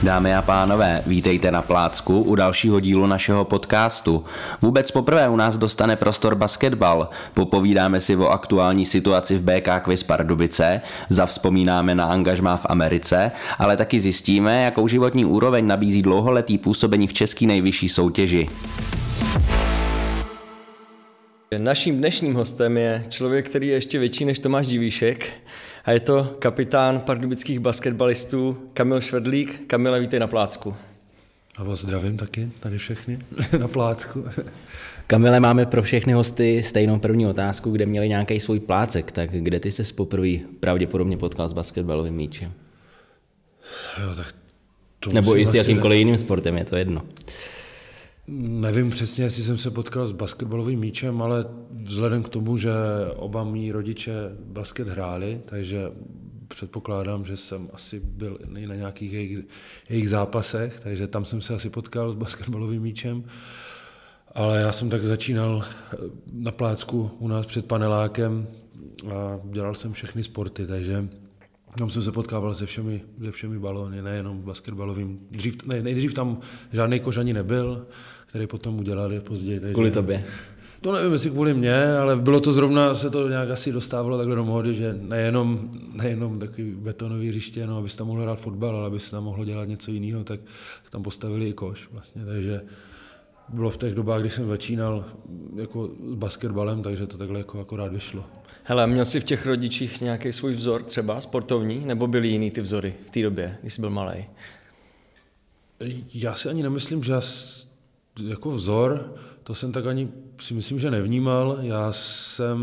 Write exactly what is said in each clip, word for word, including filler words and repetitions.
Dámy a pánové, vítejte na Plácku u dalšího dílu našeho podcastu. Vůbec poprvé u nás dostane prostor basketbal. Popovídáme si o aktuální situaci v bé ká Quiz Pardubice, zavzpomínáme na angažmá v Americe, ale taky zjistíme, jakou životní úroveň nabízí dlouholetý působení v české nejvyšší soutěži. Naším dnešním hostem je člověk, který je ještě větší než Tomáš Divíšek a je to kapitán pardubických basketbalistů Kamil Švedlík. Kamile, vítej na Plácku. A vás zdravím taky, tady všechny na Plácku. Kamile, máme pro všechny hosty stejnou první otázku, kde měli nějaký svůj plácek, tak kde ty ses poprvé pravděpodobně potkal s basketbalovým míčem? Jo, tak to Nebo i s asi jakýmkoliv ne... jiným sportem, je to jedno. Nevím přesně, jestli jsem se potkal s basketbalovým míčem, ale vzhledem k tomu, že oba mý rodiče basket hráli, takže předpokládám, že jsem asi byl i na nějakých jejich, jejich zápasech, takže tam jsem se asi potkal s basketbalovým míčem. Ale já jsem tak začínal na Plácku u nás před panelákem a dělal jsem všechny sporty, takže tam jsem se potkával se všemi, se všemi balóny, nejenom basketbalovým. Dřív, ne, nejdřív tam žádný koš ani nebyl, který potom udělali později. Takže... Kvůli tobě? To nevím, jestli kvůli mně, ale bylo to zrovna, se to nějak asi dostávalo takhle do módy, že nejenom, nejenom takový betonový hřiště, no, abyste tam mohli hrát fotbal, ale aby se tam mohlo dělat něco jiného, tak, tak tam postavili i koš vlastně, takže bylo v těch dobách, kdy jsem začínal jako s basketbalem, takže to takhle jako akorát vyšlo. Hele, měl jsi v těch rodičích nějaký svůj vzor třeba sportovní, nebo byly jiný ty vzory v té době, když jsi byl malej? Já si ani nemyslím, že já jako vzor, to jsem tak ani si myslím, že nevnímal. Já jsem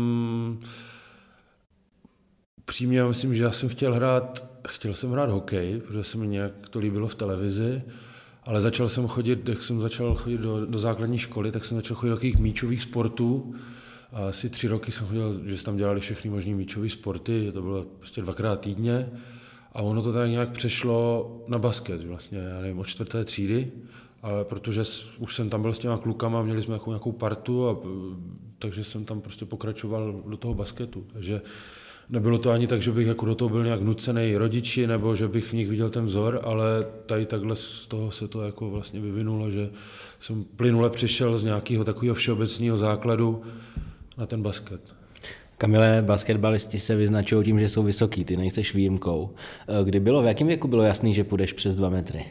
přímě myslím, že já jsem chtěl hrát, chtěl jsem hrát hokej, protože se mi nějak to líbilo v televizi, ale začal jsem chodit, jak jsem začal chodit do, do základní školy, tak jsem začal chodit do takových míčových sportů. A asi tři roky jsem chodil, že tam dělali všechny možný míčové sporty, že to bylo prostě dvakrát týdně. A ono to tak nějak přešlo na basket, vlastně, já nevím, od čtvrté třídy. Ale protože už jsem tam byl s těma klukama, měli jsme nějakou, nějakou partu, a, takže jsem tam prostě pokračoval do toho basketu. Takže nebylo to ani tak, že bych jako do toho byl nějak nucený rodiči, nebo že bych v nich viděl ten vzor, ale tady takhle z toho se to jako vlastně vyvinulo, že jsem plynule přišel z nějakého takového všeobecného základu na ten basket. Kamile, basketbalisti se vyznačují tím, že jsou vysoký, ty nejseš výjimkou. Kdy bylo, v jakém věku bylo jasný, že půjdeš přes dva metry?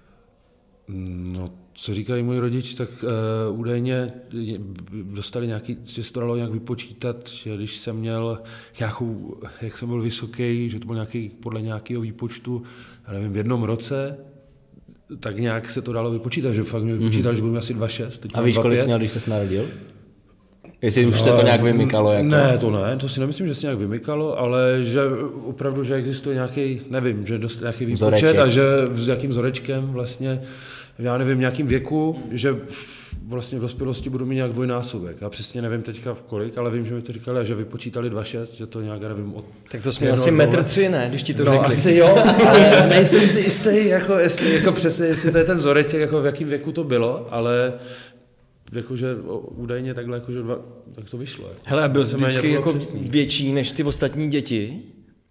No, co říkají můj rodič, tak uh, údajně dostali nějaký, že se to dalo nějak vypočítat, že když jsem měl nějakou, jak jsem byl vysoký, že to byl nějaký, podle nějakého výpočtu, já nevím, v jednom roce, tak nějak se to dalo vypočítat, že fakt mě vypočítal, mm-hmm. že budu asi dva šest. A víš, kolik jsi měl, když jsi narodil? Jestli už no, se to nějak vymykalo? Jako... Ne, to ne, to si nemyslím, že se nějak vymykalo, ale že opravdu, že existuje nějaký, nevím, že dost nějaký výpočet Vzoreček. A že s jakým vzorečkem vlastně, já nevím, v nějakým věku, že vlastně v dospělosti budu mít nějak dvojnásobek. Já přesně nevím teďka v kolik, ale vím, že mi to říkali a že vypočítali dva šest, že to nějak, nevím, od... Tak to jsme asi metr tři, ne, když ti to no, řekli. asi jo, ale nejsem si jistý, jako, jestli, jako přesně, jestli to je ten vzoreček, jako v jakém věku to bylo, ale... Jakože údajně takhle, jakože dva, tak to vyšlo. Hele, a byl jsi vždycky jako větší než ty ostatní děti?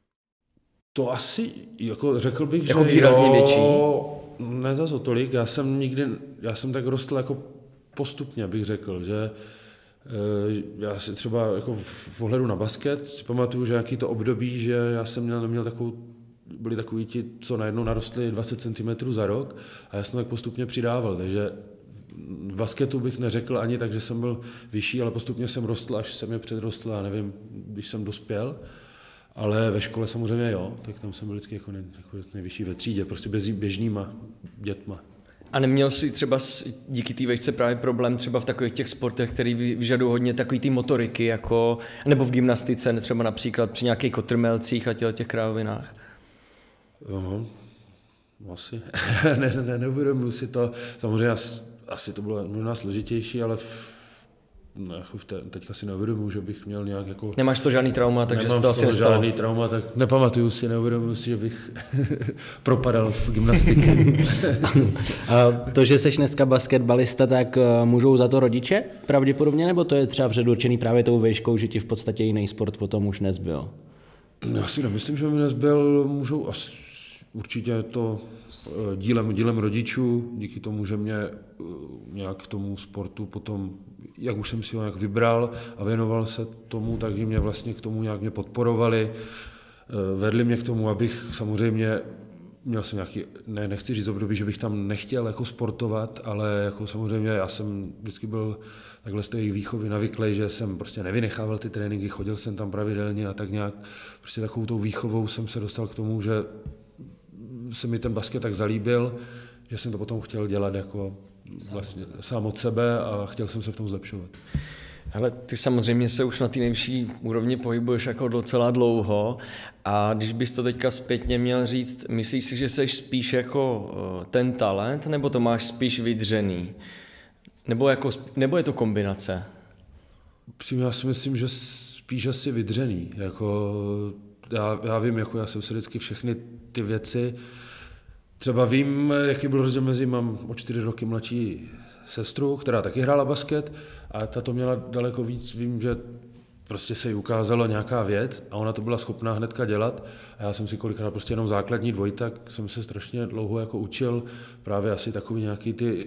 To asi, jako řekl bych, jako že výrazně jo, větší? Ne zas o tolik, já jsem nikdy, já jsem tak rostl jako postupně, bych řekl, že já si třeba jako v ohledu na basket si pamatuju, že nějaký to období, že já jsem měl, měl takovou, byli takový ti, co najednou narostli dvacet centimetrů za rok a já jsem tak postupně přidával, takže v basketu bych neřekl ani tak, že jsem byl vyšší, ale postupně jsem rostl, až jsem je předrostl, já nevím, když jsem dospěl. Ale ve škole samozřejmě jo, tak tam jsem byl vždycky jako, nej, jako nejvyšší ve třídě, prostě bez běžnýma dětma. A neměl jsi třeba díky té vejšce právě problém třeba v takových těch sportech, který vyžadují hodně takový ty motoriky, jako, nebo v gymnastice, třeba například při nějakých kotrmelcích a těch, těch krávovinách? Aha, asi. ne, ne, neuvědomuji si to, samozřejmě asi to bylo možná složitější, ale v, ne, v te, teďka si neuvědomuji, že bych měl nějak jako... Nemáš to žádný trauma, takže se to asi nestalo. Nemám žádný trauma, tak nepamatuju si, neuvědomuji si, že bych propadal z gymnastiky. A to, že jsi dneska basketbalista, tak můžou za to rodiče pravděpodobně, nebo to je třeba předurčený právě tou výškou, že ti v podstatě jiný sport potom už nezbyl? Já si nemyslím, že mi nezbyl, můžou asi... určitě je to dílem, dílem rodičů, díky tomu, že mě nějak k tomu sportu potom, jak už jsem si ho nějak vybral a věnoval se tomu, tak mě vlastně k tomu nějak mě podporovali. Vedli mě k tomu, abych samozřejmě, měl jsem nějaký, ne, nechci říct období, že bych tam nechtěl jako sportovat, ale jako samozřejmě já jsem vždycky byl takhle z té výchovy navyklý, že jsem prostě nevynechával ty tréninky, chodil jsem tam pravidelně a tak nějak, prostě takovou tou výchovou jsem se dostal k tomu, že se mi ten basket tak zalíbil, že jsem to potom chtěl dělat jako vlastně sám od sebe a chtěl jsem se v tom zlepšovat. Ale ty samozřejmě se už na té nejvyšší úrovni pohybuješ jako docela dlouho a když bys to teďka zpětně měl říct, myslíš si, že jsi spíš jako ten talent, nebo to máš spíš vydřený? Nebo, jako, nebo je to kombinace? Přímě já si myslím, že spíš asi vydřený. Jako, já, já vím, jako já jsem se vždycky všechny ty věci, třeba vím, jaký byl rozdíl mezi, mám o čtyři roky mladší sestru, která taky hrála basket a ta to měla daleko víc, vím, že prostě se jí ukázalo nějaká věc a ona to byla schopná hnedka dělat a já jsem si kolikrát prostě jenom základní dvojtak, jsem se strašně dlouho jako učil právě asi takový nějaký ty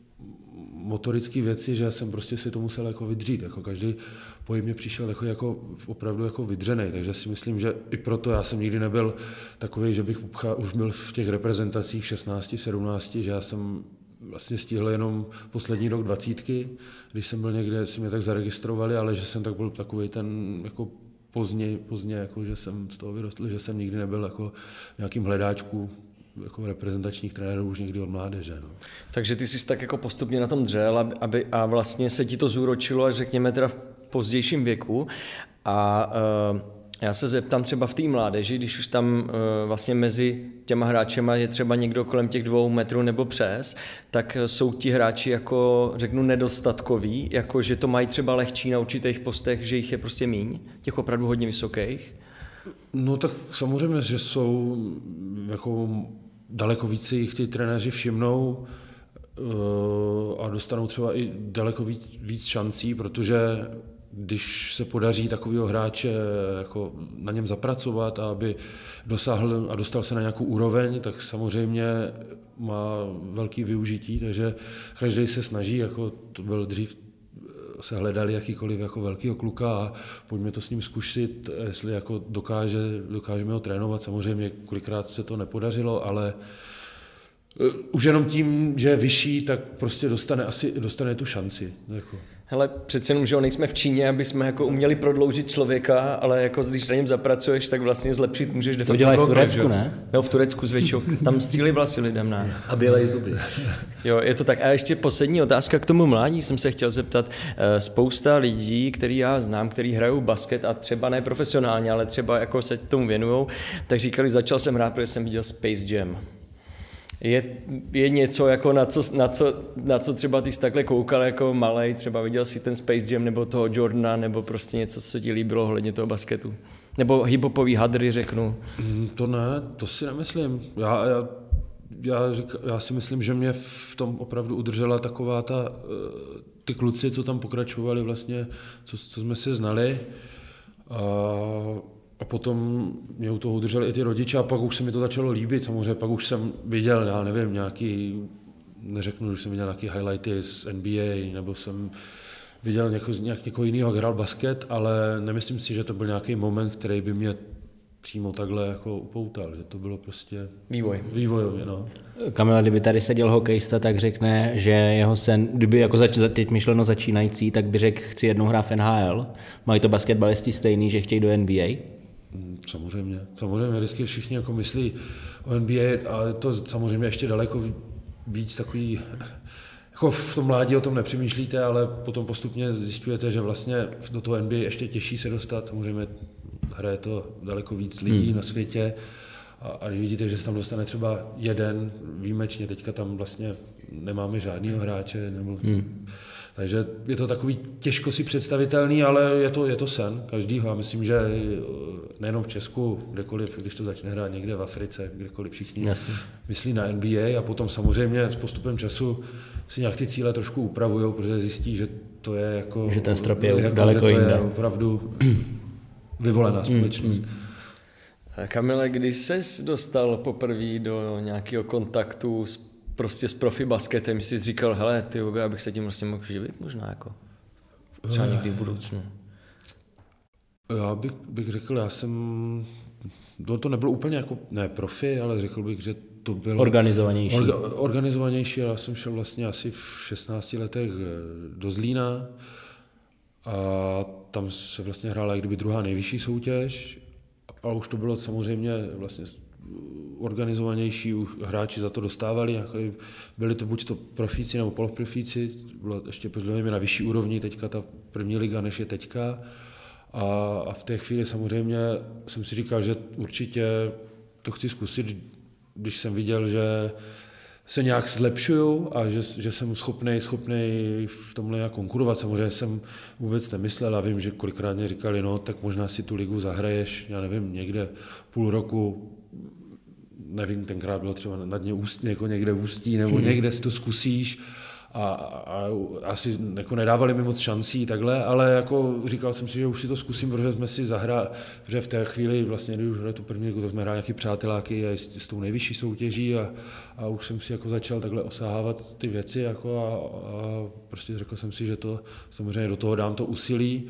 motorické věci, že jsem prostě si to musel jako vydřít, jako každý pohyb mě přišel jako, jako opravdu jako vydřenej, takže si myslím, že i proto já jsem nikdy nebyl takový, že bych už byl v těch reprezentacích šestnáct, sedmnáct, že já jsem vlastně stihl jenom poslední rok dvacítky, když jsem byl někde, si mě tak zaregistrovali, ale že jsem tak byl takový ten jako pozdě, pozdě jako, že jsem z toho vyrostl, že jsem nikdy nebyl jako v nějakým hledáčku jako reprezentačních trenérů už někdy od mládeže. No. Takže ty jsi tak jako postupně na tom dřel aby, a vlastně se ti to zúročilo až řekněme teda v pozdějším věku a uh, já se zeptám třeba v té mládeži, když už tam uh, vlastně mezi těma hráčema je třeba někdo kolem těch dvou metrů nebo přes, tak jsou ti hráči jako řeknu nedostatkoví, jako že to mají třeba lehčí na určitých postech, že jich je prostě míň, těch opravdu hodně vysokých. No tak samozřejmě, že jsou jako daleko více jich ti trenéři všimnou a dostanou třeba i daleko víc, víc šancí, protože když se podaří takového hráče jako na něm zapracovat a aby dosáhl a dostal se na nějakou úroveň, tak samozřejmě má velký využití, takže každý se snaží, jako to byl dřív, se hledali jakýkoliv jako velkýho kluka a pojďme to s ním zkusit, jestli jako dokáže, dokážeme ho trénovat. Samozřejmě kolikrát se to nepodařilo, ale už jenom tím, že je vyšší, tak prostě dostane asi dostane tu šanci. Jako. Hele, přece jenom, že nejsme v Číně, aby jsme jako uměli prodloužit člověka, ale jako když na něm zapracuješ, tak vlastně zlepšit můžeš. To dělají v Turecku, ne? Jo, v Turecku zvětšou. Tam střílí vlasy lidem, ne? A bělej zuby. Jo, je to tak. A ještě poslední otázka k tomu mládí jsem se chtěl zeptat. Spousta lidí, který já znám, který hrajou basket a třeba ne profesionálně, ale třeba jako se tomu věnujou, tak říkali, začal jsem hrát, protože jsem viděl Space Jam. Je, je něco, jako na, co, na, co, na co třeba ty jsi takhle koukal jako malej, třeba viděl si ten Space Jam nebo toho Jordana, nebo prostě něco, co ti líbilo ohledně toho basketu? Nebo hip-hopový hadry, řeknu. To ne, to si nemyslím. Já, já, já, řík, já si myslím, že mě v tom opravdu udržela taková ta, ty kluci, co tam pokračovali vlastně, co, co jsme si znali. A, A potom mě u toho udrželi i ty rodiče a pak už se mi to začalo líbit. Samozřejmě pak už jsem viděl, já nevím, nějaký, neřeknu, že jsem viděl nějaký highlighty z N B A, nebo jsem viděl něko, nějak někoho jiného, jak hrál basket, ale nemyslím si, že to byl nějaký moment, který by mě přímo takhle jako upoutal, že to bylo prostě vývoj. Vývojově, no. Kamila, kdyby tady seděl hokejista, tak řekne, že jeho sen, kdyby jako zač, teď myšleno začínající, tak by řekl, chci jednou hrát v N H L. Mají to basketbalisti stejný, že chtějí do N B A? Samozřejmě, samozřejmě, vždycky všichni jako myslí o N B A a to samozřejmě ještě daleko víc takový, jako v tom mládí o tom nepřemýšlíte, ale potom postupně zjišťujete, že vlastně do toho N B A ještě těžší se dostat, samozřejmě hraje to daleko víc lidí hmm. na světě a, a vidíte, že se tam dostane třeba jeden výjimečně, teďka tam vlastně nemáme žádného hráče, nebo... Hmm. Takže je to takový těžko si představitelný, ale je to, je to sen každýho. Já myslím, že nejenom v Česku, kdekoliv, když to začne hrát někde v Africe, kdekoliv všichni Jasně. myslí na N B A a potom samozřejmě s postupem času si nějak ty cíle trošku upravujou, protože zjistí, že to je jako... Že ten strop je jako, daleko jinde. To je opravdu vyvolená společnost. Mm, mm. Kamile, když ses dostal poprvé do nějakého kontaktu s, prostě s profi basketem, jsi říkal, hele, ty já bych se tím vlastně mohl živit možná jako třeba někdy v budoucnu. Já bych, bych řekl, já jsem, to, to nebylo úplně jako, ne profi, ale řekl bych, že to bylo organizovanější. Orga, organizovanější, já jsem šel vlastně asi v šestnácti letech do Zlína a tam se vlastně hrála jak kdyby druhá nejvyšší soutěž, a už to bylo samozřejmě vlastně organizovanější, už hráči za to dostávali, byli to buď to profíci nebo poloprofíci, bylo ještě podle na vyšší úrovni teďka ta první liga, než je teďka. A, a v té chvíli samozřejmě jsem si říkal, že určitě to chci zkusit, když jsem viděl, že se nějak zlepšuju a že, že jsem schopnej, schopnej v tomhle nějak konkurovat. Samozřejmě jsem vůbec nemyslel a vím, že kolikrát mě říkali, no tak možná si tu ligu zahraješ, já nevím, někde půl roku, nevím, tenkrát bylo třeba na dně Ústí, jako někde v Ústí, nebo někde si to zkusíš. A, a asi jako nedávali mi moc šancí takhle, ale jako říkal jsem si, že už si to zkusím, protože jsme si zahráli, že v té chvíli vlastně, když už hráli tu první ligu, tak jsme hráli nějaký přáteláky a s, s tou nejvyšší soutěží a, a už jsem si jako začal takhle osahávat ty věci jako a, a prostě řekl jsem si, že to samozřejmě do toho dám to úsilí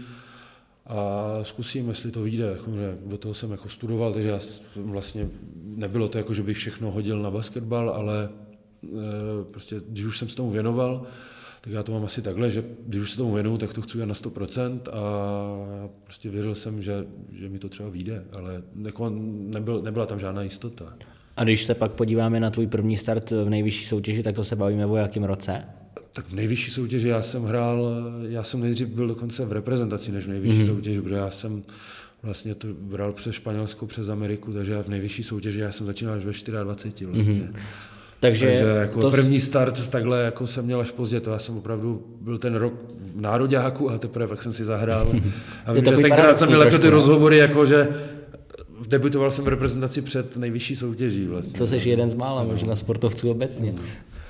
a zkusím, jestli to vyjde, jako, že do toho jsem jako studoval, takže já vlastně nebylo to jako, že bych všechno hodil na basketbal, ale prostě, když už jsem se tomu věnoval, tak já to mám asi takhle, že když už se tomu věnuju, tak to chci na sto procent a prostě věřil jsem, že, že mi to třeba vyjde, ale jako nebyl, nebyla tam žádná jistota. A když se pak podíváme na tvůj první start v nejvyšší soutěži, tak to se bavíme o jakém roce? Tak v nejvyšší soutěži já jsem hrál, já jsem nejdřív byl dokonce v reprezentaci než v nejvyšší mm-hmm. soutěži, protože já jsem vlastně to bral přes Španělsko, přes Ameriku, takže já v nejvyšší soutěži já jsem začínal až ve dvaceti čtyřech vlastně. Mm-hmm. Takže, Takže jako to... první start takhle jako jsem měl až pozdě, to já jsem opravdu byl ten rok v nároďáku a teprve pak jsem si zahrál. A vím, že tenkrát jsem měl jako ty rozhovory, jako že debutoval jsem v reprezentaci před nejvyšší soutěží vlastně. To jsi jeden z mála, možná sportovců obecně. Mm.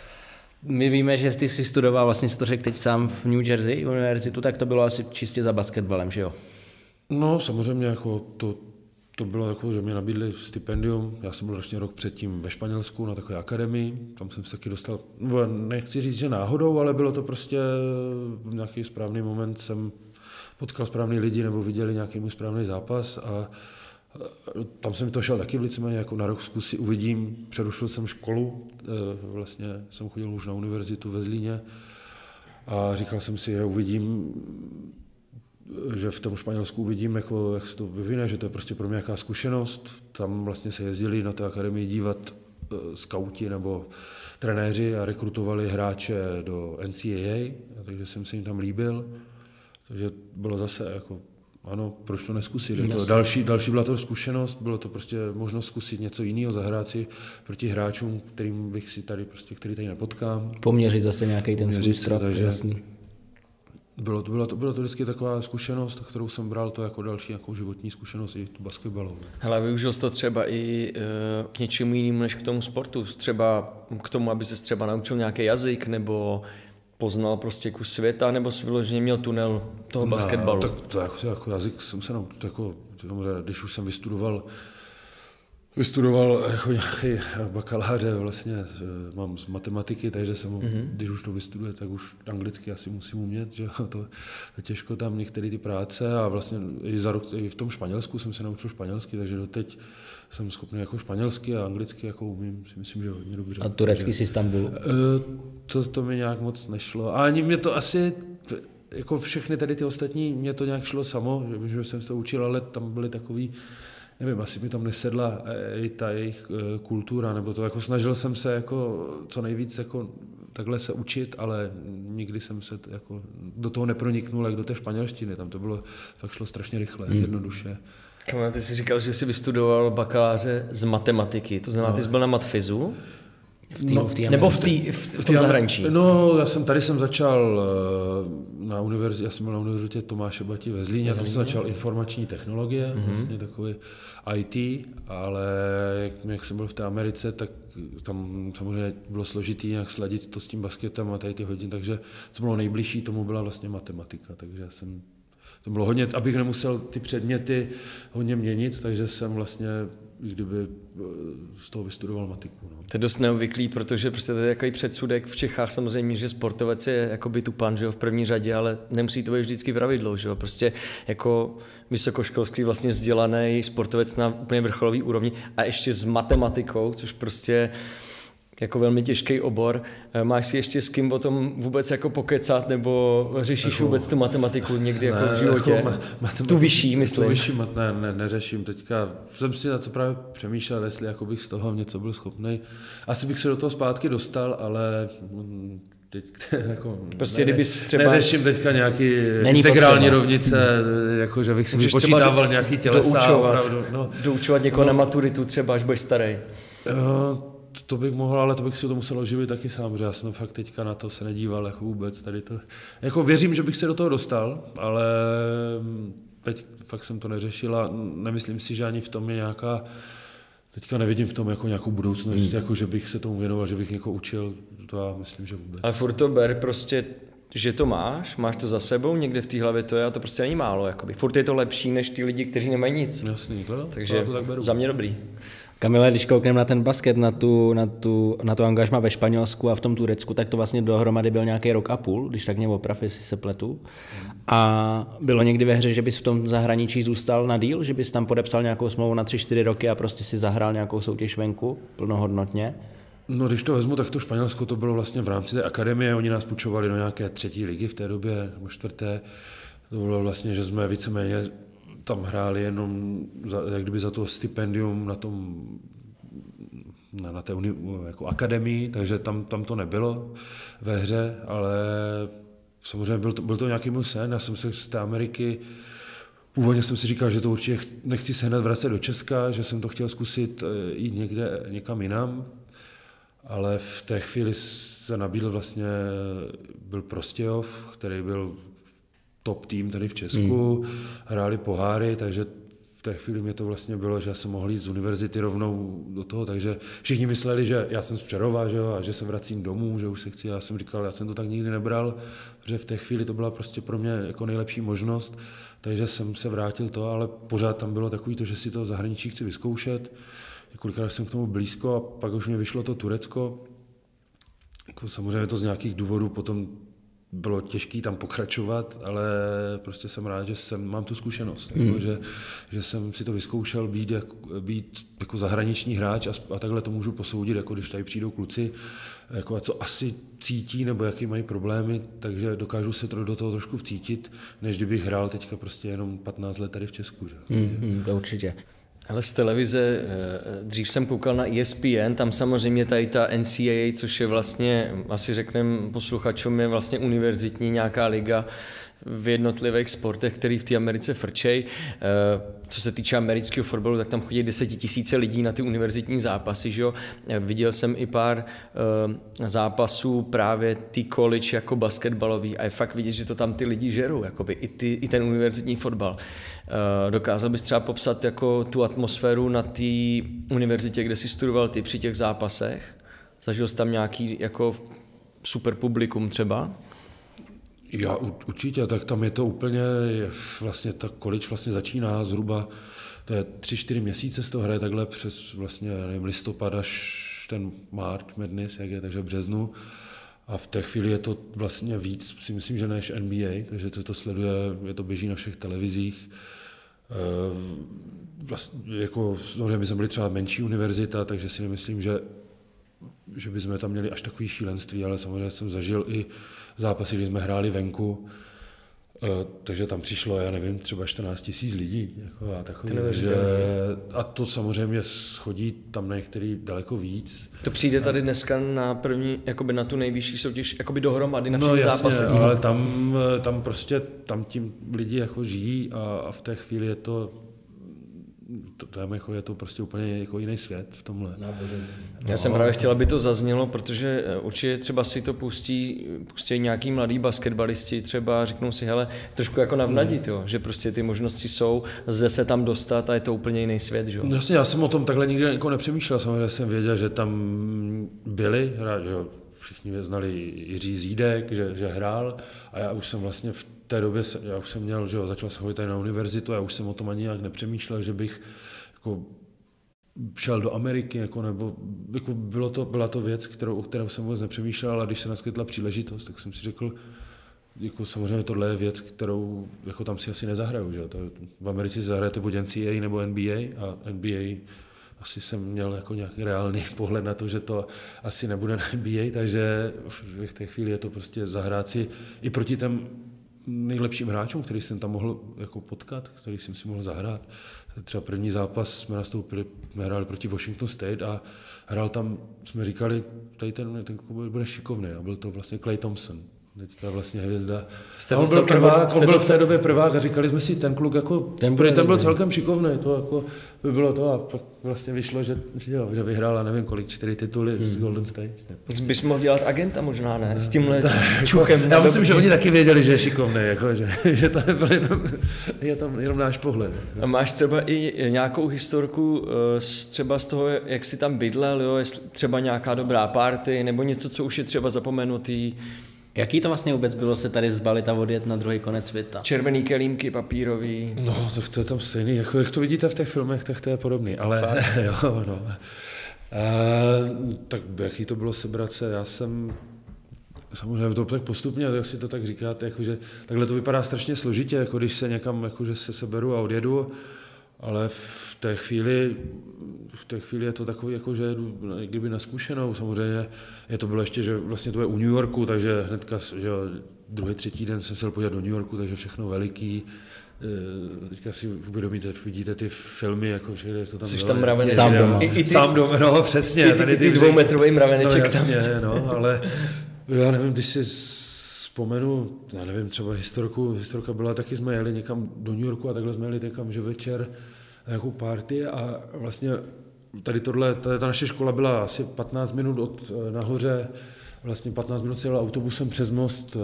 My víme, že ty jsi studoval, vlastně jsi to řekl teď sám v New Jersey univerzitu, tak to bylo asi čistě za basketbalem, že jo? No samozřejmě jako to To bylo jako, že mě nabídli stipendium, já jsem byl vlastně rok předtím ve Španělsku na takové akademii, tam jsem se taky dostal, nechci říct, že náhodou, ale bylo to prostě nějaký správný moment, jsem potkal správný lidi nebo viděli nějaký můj správný zápas a tam jsem to šel taky víceméně jako na rok zkusy, uvidím, přerušil jsem školu, vlastně jsem chodil už na univerzitu ve Zlíně a říkal jsem si, že uvidím, že v tom Španělsku uvidím, jako, jak se to vyvine, že to je prostě pro mě nějaká zkušenost. Tam vlastně se jezdili na té akademii dívat uh, skauti nebo trenéři a rekrutovali hráče do N C A A, takže jsem se jim tam líbil. Takže bylo zase jako, ano, proč to neskusit? Je to další, další byla to zkušenost, bylo to prostě možnost zkusit něco jiného, zahrát si proti hráčům, kterým bych si tady prostě, který tady nepotkám. Poměřit zase nějaký ten svůj strop, jasný. Bylo to, bylo, to, bylo to vždycky taková zkušenost, kterou jsem bral to jako další jako životní zkušenost i tu basketbalovou. Hele, využil jsi to třeba i e, k něčemu jinému než k tomu sportu, třeba k tomu, aby se třeba naučil nějaký jazyk, nebo poznal prostě kus světa, nebo jsi vyloženě měl tunel toho basketbalu? No, tak to jako, jako jazyk jsem se naučil, jako, když už jsem vystudoval Vystudoval jako nějaký bakaláře, vlastně mám z matematiky, takže jsem, mm-hmm. když už to vystuduje, tak už anglicky asi musím umět, že to, to těžko tam některé ty práce a vlastně i, za rok, i v tom Španělsku jsem se naučil španělsky, takže doteď jsem schopný jako španělsky a anglicky jako umím, si myslím, že hodně dobře. A turecky jsi z Istanbulu? To, to mi nějak moc nešlo. A ani mě to asi, jako všechny tady ty ostatní, mě to nějak šlo samo, že, že jsem se to učil, ale tam byly takový, nevím, asi mi tam nesedla i ta jejich kultura, nebo to, jako snažil jsem se jako co nejvíc jako takhle se učit, ale nikdy jsem se jako do toho neproniknul, jak do té španělštiny, tam to bylo, fakt šlo strašně rychle, hmm. jednoduše. Kamil, ty jsi říkal, že jsi vystudoval bakaláře z matematiky, to znamená, no. Ty jsi byl na matfizu? V tý, no, v tý nebo v, tý, v, v tom zahraničí? No, já jsem, tady jsem začal na univerzitě, já jsem byl na univerzitě Tomáše Bati ve Zlíně, tam jsem začal informační technologie, mm-hmm. vlastně takový I T, ale jak, jak jsem byl v té Americe, tak tam samozřejmě bylo složitý nějak sladit to s tím basketem a tady ty hodiny, takže co bylo nejbližší, tomu byla vlastně matematika, takže já jsem to bylo hodně, abych nemusel ty předměty hodně měnit, takže jsem vlastně, i kdyby z toho vystudoval matiku. No. To je dost neobvyklý, protože prostě to je takový předsudek v Čechách samozřejmě, že sportovec je jakoby tupan, že jo, v první řadě, ale nemusí to být vždycky pravidlo, že jo, prostě jako vysokoškolský vlastně vzdělaný sportovec na úplně vrcholový úrovni a ještě s matematikou, což prostě jako velmi těžký obor. Máš si ještě s kým o tom vůbec jako pokecat, nebo řešíš jako, vůbec tu matematiku někdy ne, jako v životě? Jako ma- tu vyšší, myslím. Tu vyšší mat, ne, ne, neřeším. Teďka jsem si na to právě přemýšlel, jestli jako bych z toho něco byl schopný. Asi bych se do toho zpátky dostal, ale teď jako prostě ne, kdyby třeba... neřeším teďka nějaký Není integrální potřeba. rovnice, jako že bych si vypočítával nějaký tělesa. Doučovat, opravdu, no. doučovat někoho no. na maturitu třeba, až budeš starý. Uh, To bych mohl, ale to bych si to musel oživit taky sám, protože já jsem fakt teďka na to se nedíval jako vůbec. Tady to, jako věřím, že bych se do toho dostal, ale teď fakt jsem to neřešil a nemyslím si, že ani v tom je nějaká, teďka nevidím v tom jako nějakou budoucnost, hmm. jako že bych se tomu věnoval, že bych někoho učil, to já myslím, že vůbec. Ale furt to ber prostě, že to máš, máš to za sebou, někde v té hlavě to je a to prostě není málo, jakoby. Furt je to lepší než ty lidi, kteří nemají nic. Jasný, to, takže to tak beru. Za mě dobrý. Kamile, když koukneme na ten basket, na tu, na tu, na tu angažma ve Španělsku a v tom Turecku, tak to vlastně dohromady byl nějaký rok a půl, když tak mě oprav, jestli se pletu. A bylo někdy ve hře, že bys v tom zahraničí zůstal na díl, že bys tam podepsal nějakou smlouvu na tři čtyři roky a prostě si zahrál nějakou soutěž venku plnohodnotně? No, když to vezmu, tak to Španělsko to bylo vlastně v rámci té akademie, oni nás půjčovali do nějaké třetí ligy v té době, nebo čtvrté. To bylo vlastně, že jsme víceméně tam hráli jenom za, jak kdyby za to stipendium na tom, na, na té uni, jako akademii, takže tam, tam to nebylo ve hře, ale samozřejmě byl to, byl to nějaký můj sen, já jsem se z té Ameriky, původně jsem si říkal, že to určitě nechci se hned vracet do Česka, že jsem to chtěl zkusit jít někde, někam jinam, ale v té chvíli se nabídl vlastně, byl Prostějov, který byl top tým tady v Česku, hmm. hráli poháry, takže v té chvíli mě to vlastně bylo, že já jsem mohl jít z univerzity rovnou do toho, takže všichni mysleli, že já jsem z Přerova, že jo, a že se vracím domů, že už se chci, já jsem říkal, já jsem to tak nikdy nebral, protože v té chvíli to byla prostě pro mě jako nejlepší možnost, takže jsem se vrátil to, ale pořád tam bylo takový to, že si to zahraničí chci vyzkoušet, několikrát jsem k tomu blízko a pak už mě vyšlo to Turecko, jako samozřejmě to z nějakých důvodů potom bylo těžké tam pokračovat, ale prostě jsem rád, že jsem, mám tu zkušenost, mm. jako, že, že jsem si to vyzkoušel být, jak, být jako zahraniční hráč a, a takhle to můžu posoudit, jako když tady přijdou kluci jako a co asi cítí nebo jaký mají problémy, takže dokážu se to do toho trošku vcítit, než kdybych hrál teďka prostě jenom patnáct let tady v Česku. Že? Mm, mm, to určitě. Ale z televize, dřív jsem koukal na E S P N, tam samozřejmě tady ta N C A A, což je vlastně, asi řekneme posluchačům, je vlastně univerzitní nějaká liga v jednotlivých sportech, který v té Americe frčej. Co se týče amerického fotbalu, tak tam chodí desetitisíce lidí na ty univerzitní zápasy. Že jo? Viděl jsem i pár zápasů právě ty college jako basketbalový a je fakt vidět, že to tam ty lidi žerou, jakoby i, ty, i ten univerzitní fotbal. Dokázal bys třeba popsat jako tu atmosféru na té univerzitě, kde jsi studoval ty při těch zápasech? Zažil jsi tam nějaký jako super publikum třeba? Já určitě, tak tam je to úplně, vlastně ta college vlastně začíná zhruba, to je tři, čtyři měsíce z toho hraje takhle přes vlastně, nevím, listopad až ten March Madness, jak je, takže v březnu. A v té chvíli je to vlastně víc, si myslím, že než N B A, takže to, to sleduje, je to běží na všech televizích. Vlastně, jako, my jsme byli třeba menší univerzita, takže si nemyslím, že, že bychom tam měli až takový šílenství, ale samozřejmě jsem zažil i zápasy, kdy jsme hráli venku, takže tam přišlo, já nevím, třeba čtrnáct tisíc lidí. Jako a, takový, že, a to samozřejmě schodí tam na některý daleko víc. To přijde tady dneska na první, jakoby na tu nejvyšší soutěž, jakoby dohromady na všech no, zápasech. No ale tam, tam prostě, tam tím lidi jako žijí a, a v té chvíli je to, to, to jako je to prostě úplně jako jiný svět v tomhle. No, já jsem právě chtěl, aby to zaznělo, protože určitě třeba si to pustí, pustí nějaký mladý basketbalisti, třeba řeknou si, hele, trošku jako navnadit, jo, že prostě ty možnosti jsou, lze se tam dostat a je to úplně jiný svět, jo. Jasně, já jsem o tom takhle nikdy jako nepřemýšlel, samozřejmě jsem věděl, že tam byli, že jo, všichni znali Jiří Zídek, že, že hrál a já už jsem vlastně v té době, já už jsem měl, že jo, začal jsem chodit tady na univerzitu a já už jsem o tom ani nějak nepřemýšlel, že bych jako šel do Ameriky, jako, nebo jako bylo to, byla to věc, kterou, o kterou jsem vůbec nepřemýšlel, ale když se naskytla příležitost, tak jsem si řekl, jako samozřejmě tohle je věc, kterou jako tam si asi nezahraju. Že? To, v Americe si zahrajete buď N C A A nebo N B A a N B A asi jsem měl jako nějaký reálný pohled na to, že to asi nebude na N B A, takže v té chvíli je to prostě zahrát si i proti těm nejlepším hráčům, který jsem tam mohl jako potkat, který jsem si mohl zahrát. Třeba první zápas jsme nastoupili, jsme hráli proti Washington State a hrál tam, jsme říkali, tady ten, ten klub bude šikovný a byl to vlastně Klay Thompson. Teďka vlastně hvězda. Jste on byl, prvák, on byl v té době prvák a říkali jsme si, ten kluk jako, ten, byl, ten byl celkem šikovný, to jako by bylo to a pak vlastně vyšlo, že, že, jo, že vyhrála nevím kolik, čtyři tituly hmm. z Golden State. Bys mohl dělat agenta možná, ne? S tímhle čuchem. Já myslím, že oni taky věděli, že je šikovný, jako, že, že to nebyl jenom, je tam jenom náš pohled. A máš třeba i nějakou historku třeba z toho, jak jsi tam bydlel, jo? Třeba nějaká dobrá party nebo něco, co už je třeba zapomenutý. Jaký to vlastně vůbec bylo se tady zbalit a odjet na druhý konec světa? Červený kelímky, papírový. No, tak to je tam stejný, jako jak to vidíte v těch filmech, tak to je podobný, ale jo, no. A, tak jaký to bylo sebrat se, já jsem, samozřejmě to tak postupně, jak si to tak říkáte, jakože takhle to vypadá strašně složitě, jako když se někam, jakože se seberu a odjedu, ale v té chvíli, v té chvíli je to takový, jako, že jedu kdyby na zkušenou, samozřejmě je to bylo ještě, že vlastně to je u New Yorku, takže hnedka, že druhý, třetí den jsem se podívat do New Yorku, takže všechno veliký, teďka si uvědomíte, vidíte ty filmy, jako že je to tam... Jsi tam mravenec. Sám doma. I, i ty, Sám doma, no přesně. I ty, tady ty, ty dvoumetrový mraveneček no, jasně, tam. No, ale já nevím, když si vzpomenu, já nevím, třeba historku, historka byla, taky jsme jeli někam do New Yorku a takhle jsme jeli někam, že večer na nějakou party a vlastně tady tohle, tady ta naše škola byla asi patnáct minut od nahoře, vlastně patnáct minut se jela autobusem přes most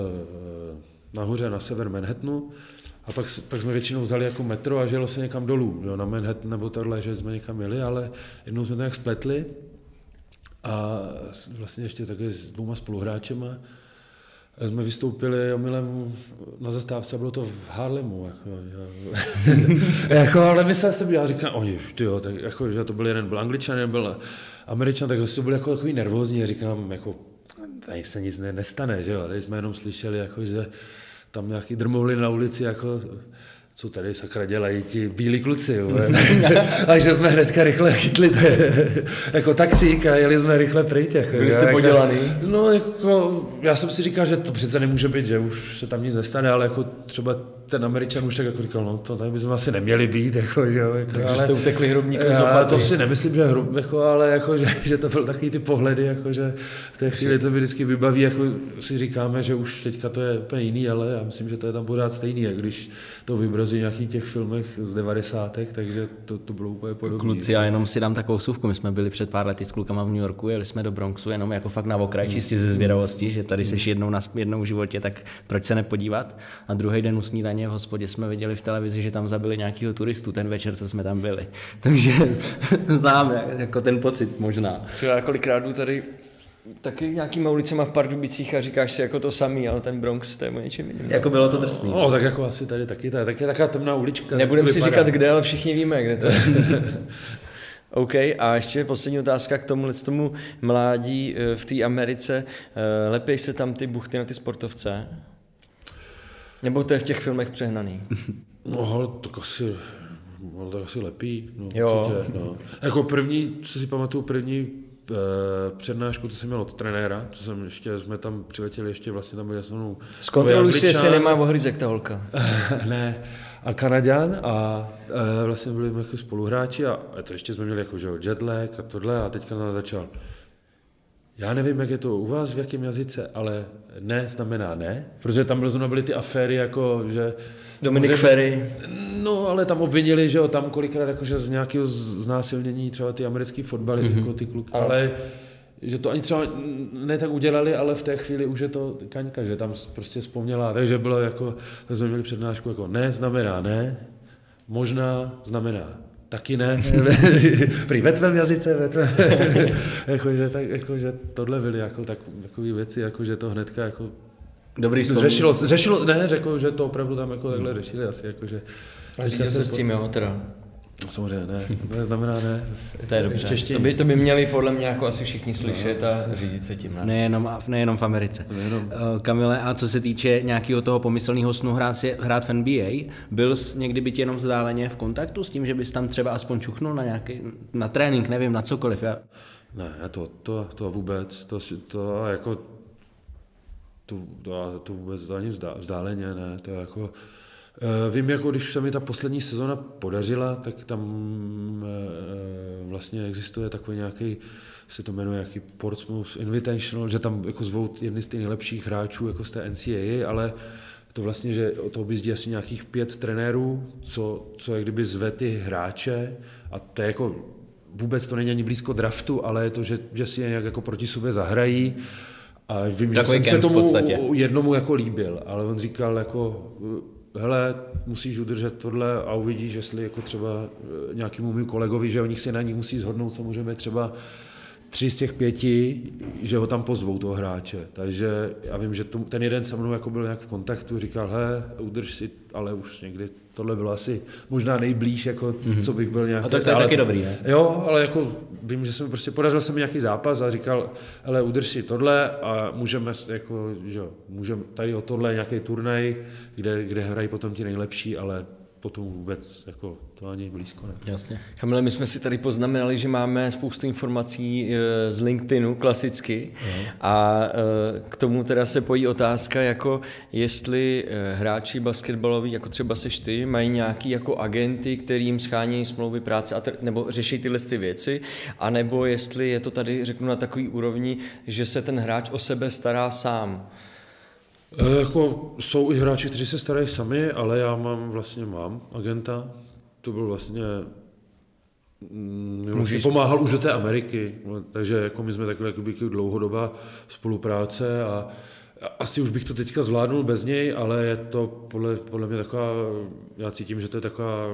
nahoře na sever Manhattanu a pak, pak jsme většinou vzali jako metro a želo se někam dolů, jo, na Manhattan nebo tohle, že jsme někam jeli, ale jednou jsme to nějak spletli a vlastně ještě také s dvouma spoluhráčema jsme vystoupili omylem na zastávce a bylo to v Harlemu. Jako, jako, ale myslel jsem, já říkám, oni, tyjo, tak jako, že to byl jeden byl Angličan, jeden byl Američan, tak to byli jako takový nervózní, říkám, jako, tady se nic nestane, že jo, tady jsme jenom slyšeli, jako, že tam nějaký drmohli na ulici, jako, co tady sakra dělají ti bílí kluci, jo. Takže jsme hnedka rychle chytli jako taxík a jeli jsme rychle pryč. Jako, byli jste podělaný? No, jako, já jsem si říkal, že to přece nemůže být, že už se tam nic nestane, ale jako třeba ten Američan už tak jako říkal, no to tady bychom asi neměli být, jako, že jo. Jako, takže ale, jste utekli hrobníku z lopaty. To si nemyslím, že hrub, jako, ale jako, že, že to byl takový ty pohledy, jako, že v té chvíli to vždycky vybaví, jako si říkáme, že už teďka to je úplně jiný, ale já myslím, že to je tam pořád stejný, jak když to vybrazí v nějakých těch filmech z devadesátek, takže to, to bylo úplně podobné. Kluci, já jenom si dám takovou suvku, my jsme byli před pár lety s klukama v New Yorku, jeli jsme do Bronxu jenom jako fakt na okraj, mm. čistě ze zvědavosti, že tady seš jednou, na, jednou v životě, tak proč se nepodívat? A druhý den u snídaně v hospodě jsme viděli v televizi, že tam zabili nějakého turistu ten večer, co jsme tam byli. Takže znám jako ten pocit možná. Třeba kolikrát jdu tady taky nějakýma ulicema v Pardubicích a říkáš si jako to samý, ale ten Bronx, to je o něčem jiným. Jako bylo to drsný. No, tak jako asi tady taky, tady taky je taková temná ulička. Nebudem si říkat kde, ale všichni víme, kde to je. OK, a ještě poslední otázka k tomu, k tomu mládí v té Americe. Lepěj se tam ty buchty na ty sportovce? Nebo to je v těch filmech přehnaný? No, tak asi, no, tak asi lepí. No, jo. Určitě, no. Jako první, co si pamatuju, první eh, přednášku, co jsem měl od trenéra, co jsem ještě, jsme tam přiletěli, ještě vlastně tam byli se mnou. Zkontroluj si, jestli nemá ohryzek ta holka. Ne. A Kanaďan a e, vlastně byli jako spoluhráči a, a to ještě jsme měli jako, že jetlag a tohle a teďka nám začal. Já nevím, jak je to u vás, v jakém jazyce, ale ne znamená ne, protože tam zrovna byly ty aféry, jako, že... Dominic Ferry. No, ale tam obvinili, že jo, tam kolikrát jakože z nějakého znásilnění třeba ty americký fotbaly, mm-hmm. jako ty kluky, ale že to ani třeba ne tak udělali, ale v té chvíli už je to kaňka, že tam prostě vzpomněla, takže bylo jako, tak jsme měli přednášku jako ne znamená ne, možná znamená taky ne, prý ve tvém jazyce, ve tvém, jakože, tak, jakože tohle byly jako tak, takové věci, jakože to hnedka jako dobrý řešilo, řešilo, ne, řekl, že to opravdu tam jako takhle řešili asi, jakože. A řídil se s tím, jo, teda. Samozřejmě ne, to znamená ne. To je dobře. To by, to by měli podle mě jako asi všichni slyšet a řídit se tím. Ne? Nejenom, nejenom v Americe. Nejenom. Kamile, a co se týče nějakého toho pomyslného snu hrát, si, hrát v N B A, byl jsi někdy byt jenom vzdáleně v kontaktu s tím, že bys tam třeba aspoň čuchnul na nějaký, na trénink, nevím, na cokoliv? Já... Ne, to, to, to vůbec, to, to jako, to, to, to vůbec ani vzdáleně, ne, to jako, vím, jako když se mi ta poslední sezona podařila, tak tam vlastně existuje takový nějaký, se to jmenuje nějaký Portsmouth Invitational, že tam jako zvou jedny z těch nejlepších hráčů jako z té N C A A, ale to vlastně, že o toho jezdí asi nějakých pět trenérů, co, co je kdyby zve ty hráče a to je jako vůbec to není ani blízko draftu, ale je to, že, že si je nějak jako proti sobě zahrají. A vím, takový že jsem se tomu jednomu jako líbil, ale on říkal jako hele, musíš udržet tohle a uvidíš, jestli jako třeba nějakému mým kolegovi, že o nich se na nich musí shodnout samozřejmě třeba tři z těch pěti, že ho tam pozvou, toho hráče. Takže já vím, že tom, ten jeden se mnou jako byl nějak v kontaktu, říkal, he, udrž si, ale už někdy tohle bylo asi možná nejblíž, jako, mm-hmm. co bych byl nějak. A to, to je taky dobrý, ne? Jo, ale jako vím, že jsem prostě podařil jsem nějaký zápas a říkal, hele, udrž si tohle a můžeme, jako, že můžeme tady o tohle nějaký turnaj, kde, kde hrají potom ti nejlepší, ale potom vůbec jako to ani blízko ne. Jasně. Kamile, my jsme si tady poznamenali, že máme spoustu informací z LinkedInu klasicky uh-huh. a k tomu teda se pojí otázka, jako jestli hráči basketbaloví, jako třeba seš ty, mají nějaký jako agenty, kterým schání smlouvy práce a t- nebo řeší tyhle ty věci, anebo jestli je to tady, řeknu, na takový úrovni, že se ten hráč o sebe stará sám. E, jako jsou i hráči, kteří se starají sami, ale já mám vlastně mám agenta, to byl vlastně, mm, vlastně pomáhal už do té Ameriky, takže jako my jsme takhle jakoby dlouhodobá spolupráce a asi už bych to teďka zvládnul bez něj, ale je to podle, podle mě taková, já cítím, že to je taková,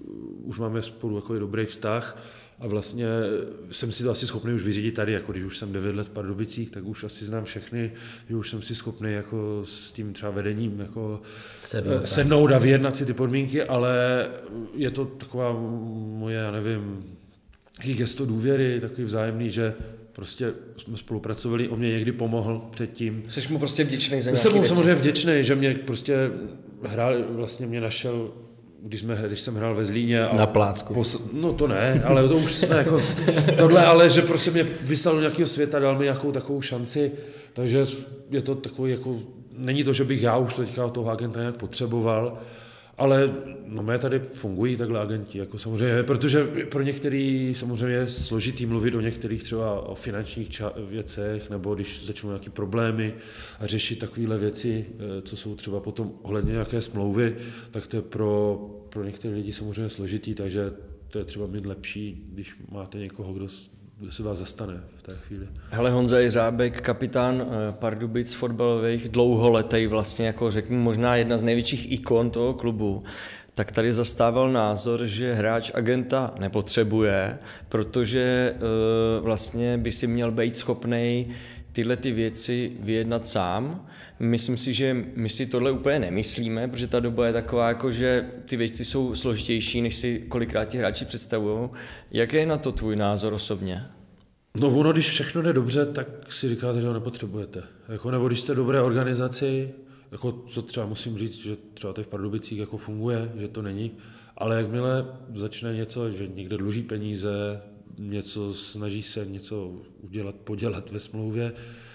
už máme spolu jako dobrý vztah. A vlastně jsem si to asi schopný už vyřídit tady, jako když už jsem devět let v Pardubicích, tak už asi znám všechny, že už jsem si schopný jako s tím třeba vedením jako sednout, sednout a vyjednat si ty podmínky, ale je to taková moje, já nevím, taký gesto důvěry, takový vzájemný, že prostě jsme spolupracovali, on mě někdy pomohl předtím. Jsi mu prostě vděčný za nějaké věci? Jsem mu samozřejmě věci. vděčný, že mě prostě hrál, vlastně mě našel, když, jsme, když jsem hrál ve Zlíně. A na plácku. Pos, no to ne, ale to už jsme jako tohle, ale že prostě mě vyslal do nějakého světa, dal mi nějakou takovou šanci, takže je to takový jako, není to, že bych já už teďka toho agenta nějak potřeboval, ale no mé tady fungují takhle agenti, jako samozřejmě, protože pro některý samozřejmě je složitý mluvit o některých třeba o finančních ča- věcech, nebo když začnou nějaké problémy a řešit takovéhle věci, co jsou třeba potom ohledně nějaké smlouvy, tak to je pro, pro některé lidi samozřejmě složitý, takže to je třeba mít lepší, když máte někoho, kdo, kdo se vás zastane v té chvíli. Hele, Honza Jiřábek, kapitán Pardubic fotbalových, dlouholetý vlastně, jako řeknu, možná jedna z největších ikon toho klubu, tak tady zastával názor, že hráč agenta nepotřebuje, protože e, vlastně by si měl být schopnej tyhle ty věci vyjednat sám. Myslím si, že my si tohle úplně nemyslíme, protože ta doba je taková, jako, že ty věci jsou složitější, než si kolikrát ti hráči představují. Jaký je na to tvůj názor osobně? No ono, když všechno jde dobře, tak si říkáte, že ho nepotřebujete. Jako, nebo když jste v dobré organizaci, jako, co třeba musím říct, že třeba tady v Pardubicích jako funguje, že to není, ale jakmile začne něco, že někde dluží peníze, něco snaží se něco udělat, podělat ve smlouvě,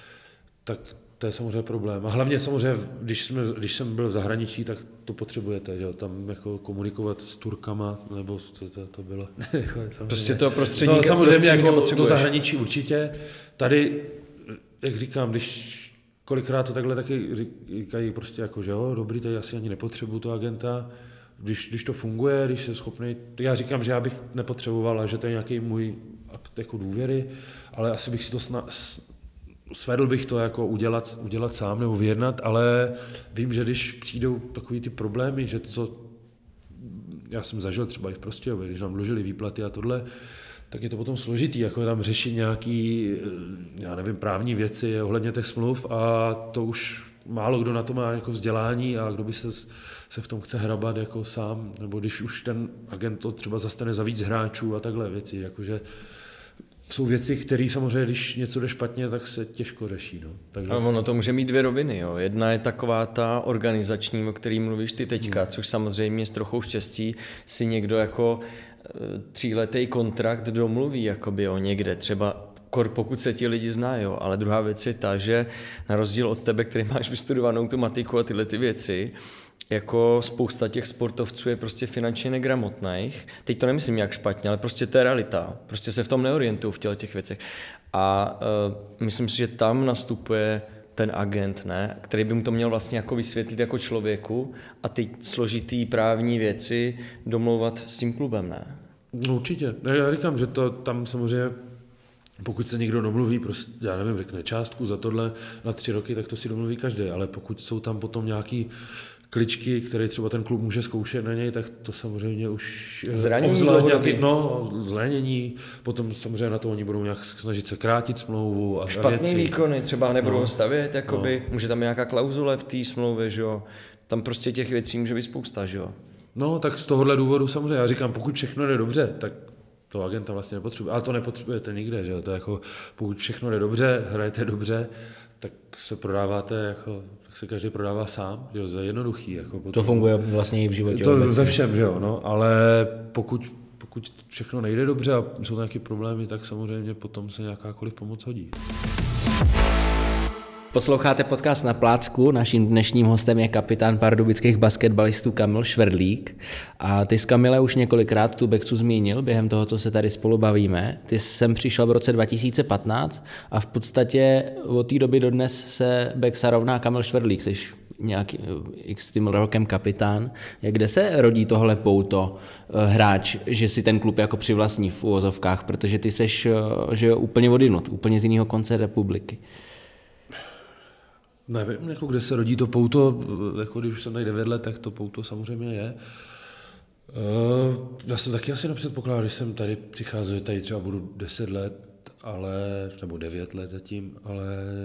tak to je samozřejmě problém. A hlavně samozřejmě, když, jsme, když jsem byl v zahraničí, tak to potřebujete, že jo? Tam jako komunikovat s Turkama, nebo co to, to bylo. Prostě to prostředníka, to, samozřejmě jako to do zahraničí určitě. Tady, jak říkám, když kolikrát to takhle taky říkají prostě jako, že jo, dobrý, tady asi ani nepotřebuju toho agenta, když, když to funguje, když jsem schopný, tak já říkám, že já bych nepotřeboval, že to je nějaký můj akt jako důvěry, ale asi bych si to sna, svedl bych to jako udělat, udělat sám nebo vyjednat, ale vím, že když přijdou takový ty problémy, že co já jsem zažil třeba i v Prostějově, když nám dlužili výplaty a tohle, tak je to potom složitý, jako tam řešit nějaký, já nevím, právní věci ohledně těch smluv a to už málo kdo na to má jako vzdělání a kdo by se, se v tom chce hrabat jako sám, nebo když už ten agent to třeba zastane za víc hráčů a takhle věci, jakože jsou věci, které samozřejmě, když něco jde špatně, tak se těžko řeší. No. Takže... A ono to může mít dvě roviny. Jo. Jedna je taková ta organizační, o který mluvíš ty teďka, hmm. což samozřejmě s trochou štěstí si někdo jako tříletý kontrakt domluví jakoby, jo, někde, třeba kor, pokud se ti lidi znají, jo. Ale druhá věc je ta, že na rozdíl od tebe, který máš vystudovanou tu matiku a tyhle ty věci, jako spousta těch sportovců je prostě finančně negramotných. Teď to nemyslím jak špatně, ale prostě to je realita. Prostě se v tom neorientují v těch věcech. A uh, myslím si, že tam nastupuje ten agent, ne? Který by mu to měl vlastně jako vysvětlit jako člověku a ty složitý právní věci domlouvat s tím klubem, ne? No určitě. Já říkám, že to tam samozřejmě, pokud se někdo domluví, prostě, já nevím, řekne částku za tohle na tři roky, tak to si domluví každý, ale pokud jsou tam potom nějaký kličky, které třeba ten klub může zkoušet na něj, tak to samozřejmě už... Zranění nějaký, no, zranění, potom samozřejmě na to oni budou nějak snažit se krátit smlouvu a špatný věci. výkony, třeba nebudou no, stavět, jakoby, no. Může tam nějaká klauzule v té smlouvě, že jo? Tam prostě těch věcí může být spousta, že jo? No, tak z tohohle důvodu samozřejmě, já říkám, pokud všechno jde dobře, tak to agenta vlastně nepotřebuje, ale to nepotřebujete nikde, že jo? To je jako, pokud všechno jde dobře, hrajete dobře, tak se prodáváte jako, tak se každý prodává sám, jo, to je jednoduchý. Jako potom, to funguje vlastně i v životě. To obecně. Ve všem, že jo, no, ale pokud, pokud všechno nejde dobře a jsou nějaké problémy, tak samozřejmě potom se nějakákoliv pomoc hodí. Posloucháte podcast Na plácku, naším dnešním hostem je kapitán pardubických basketbalistů Kamil Šverdlík a ty s Kamile už několikrát tu Beksu zmínil během toho, co se tady spolu bavíme. Ty jsem přišel v roce dva tisíce patnáct a v podstatě od té doby do dnes se Beksa rovná Kamil Šverdlík, jsi nějaký x tím rokem kapitán. Kde se rodí tohle pouto hráč, že si ten klub jako přivlastní v uvozovkách, protože ty seš že úplně odinut, úplně z jiného konce republiky. Nevím, jako kde se rodí to pouto, jako když už jsem tady devět let, tak to pouto samozřejmě je. Já jsem taky asi nepředpokládal, když jsem tady přicházel, že tady třeba budu deset let, ale, nebo devět let zatím, ale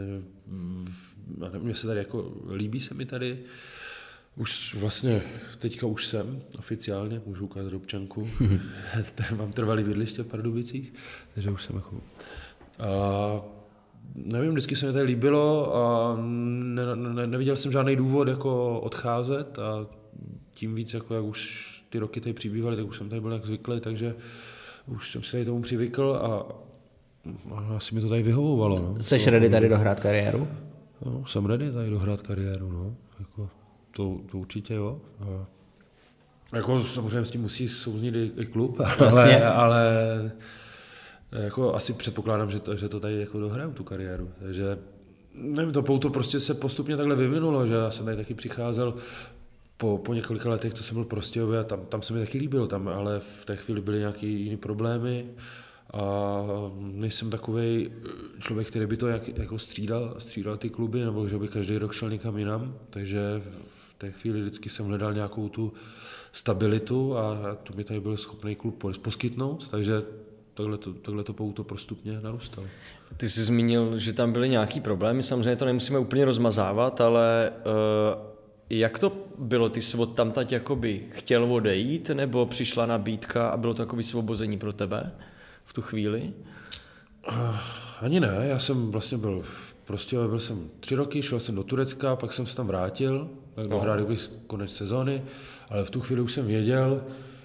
mně se tady jako, líbí se mi tady, už vlastně, teďka už jsem oficiálně, můžu ukázat občanku, mám trvalý bydliště v Pardubicích, takže už jsem jako... A, nevím, vždycky se mi tady líbilo a ne, ne, neviděl jsem žádný důvod jako odcházet a tím víc, jako jak už ty roky tady přibývaly, tak už jsem tady byl jak zvyklý, takže už jsem si tady tomu přivykl a, a asi mi to tady vyhovovalo. No. Seš ready tady dohrát kariéru? No, jsem ready tady dohrát kariéru, no. Jako, to, to určitě jo. A, jako samozřejmě s tím musí souznit i, i klub, ale, ale jako asi předpokládám, že to, že to tady jako dohraju tu kariéru, takže nevím, to pouto prostě se postupně takhle vyvinulo, že já jsem tady taky přicházel po, po několika letech, co jsem byl v Prostějově a tam, tam se mi taky líbilo, tam ale v té chvíli byly nějaké jiné problémy a nejsem takovej člověk, který by to jak, jako střídal, střídal ty kluby, nebo že by každý rok šel někam jinam, takže v té chvíli vždycky jsem hledal nějakou tu stabilitu a tu mi tady byl schopný klub poskytnout, takže Takhle to, takhle to pouto postupně narůstalo. Ty jsi zmínil, že tam byly nějaký problémy, samozřejmě to nemusíme úplně rozmazávat, ale uh, jak to bylo? Ty jsi od tamtať jakoby chtěl odejít, nebo přišla nabídka a bylo to jako vysvobození pro tebe v tu chvíli? Uh, ani ne, já jsem vlastně byl prostě byl jsem tři roky, šel jsem do Turecka, pak jsem se tam vrátil, dohrál no. konec sezóny, ale v tu chvíli už jsem věděl,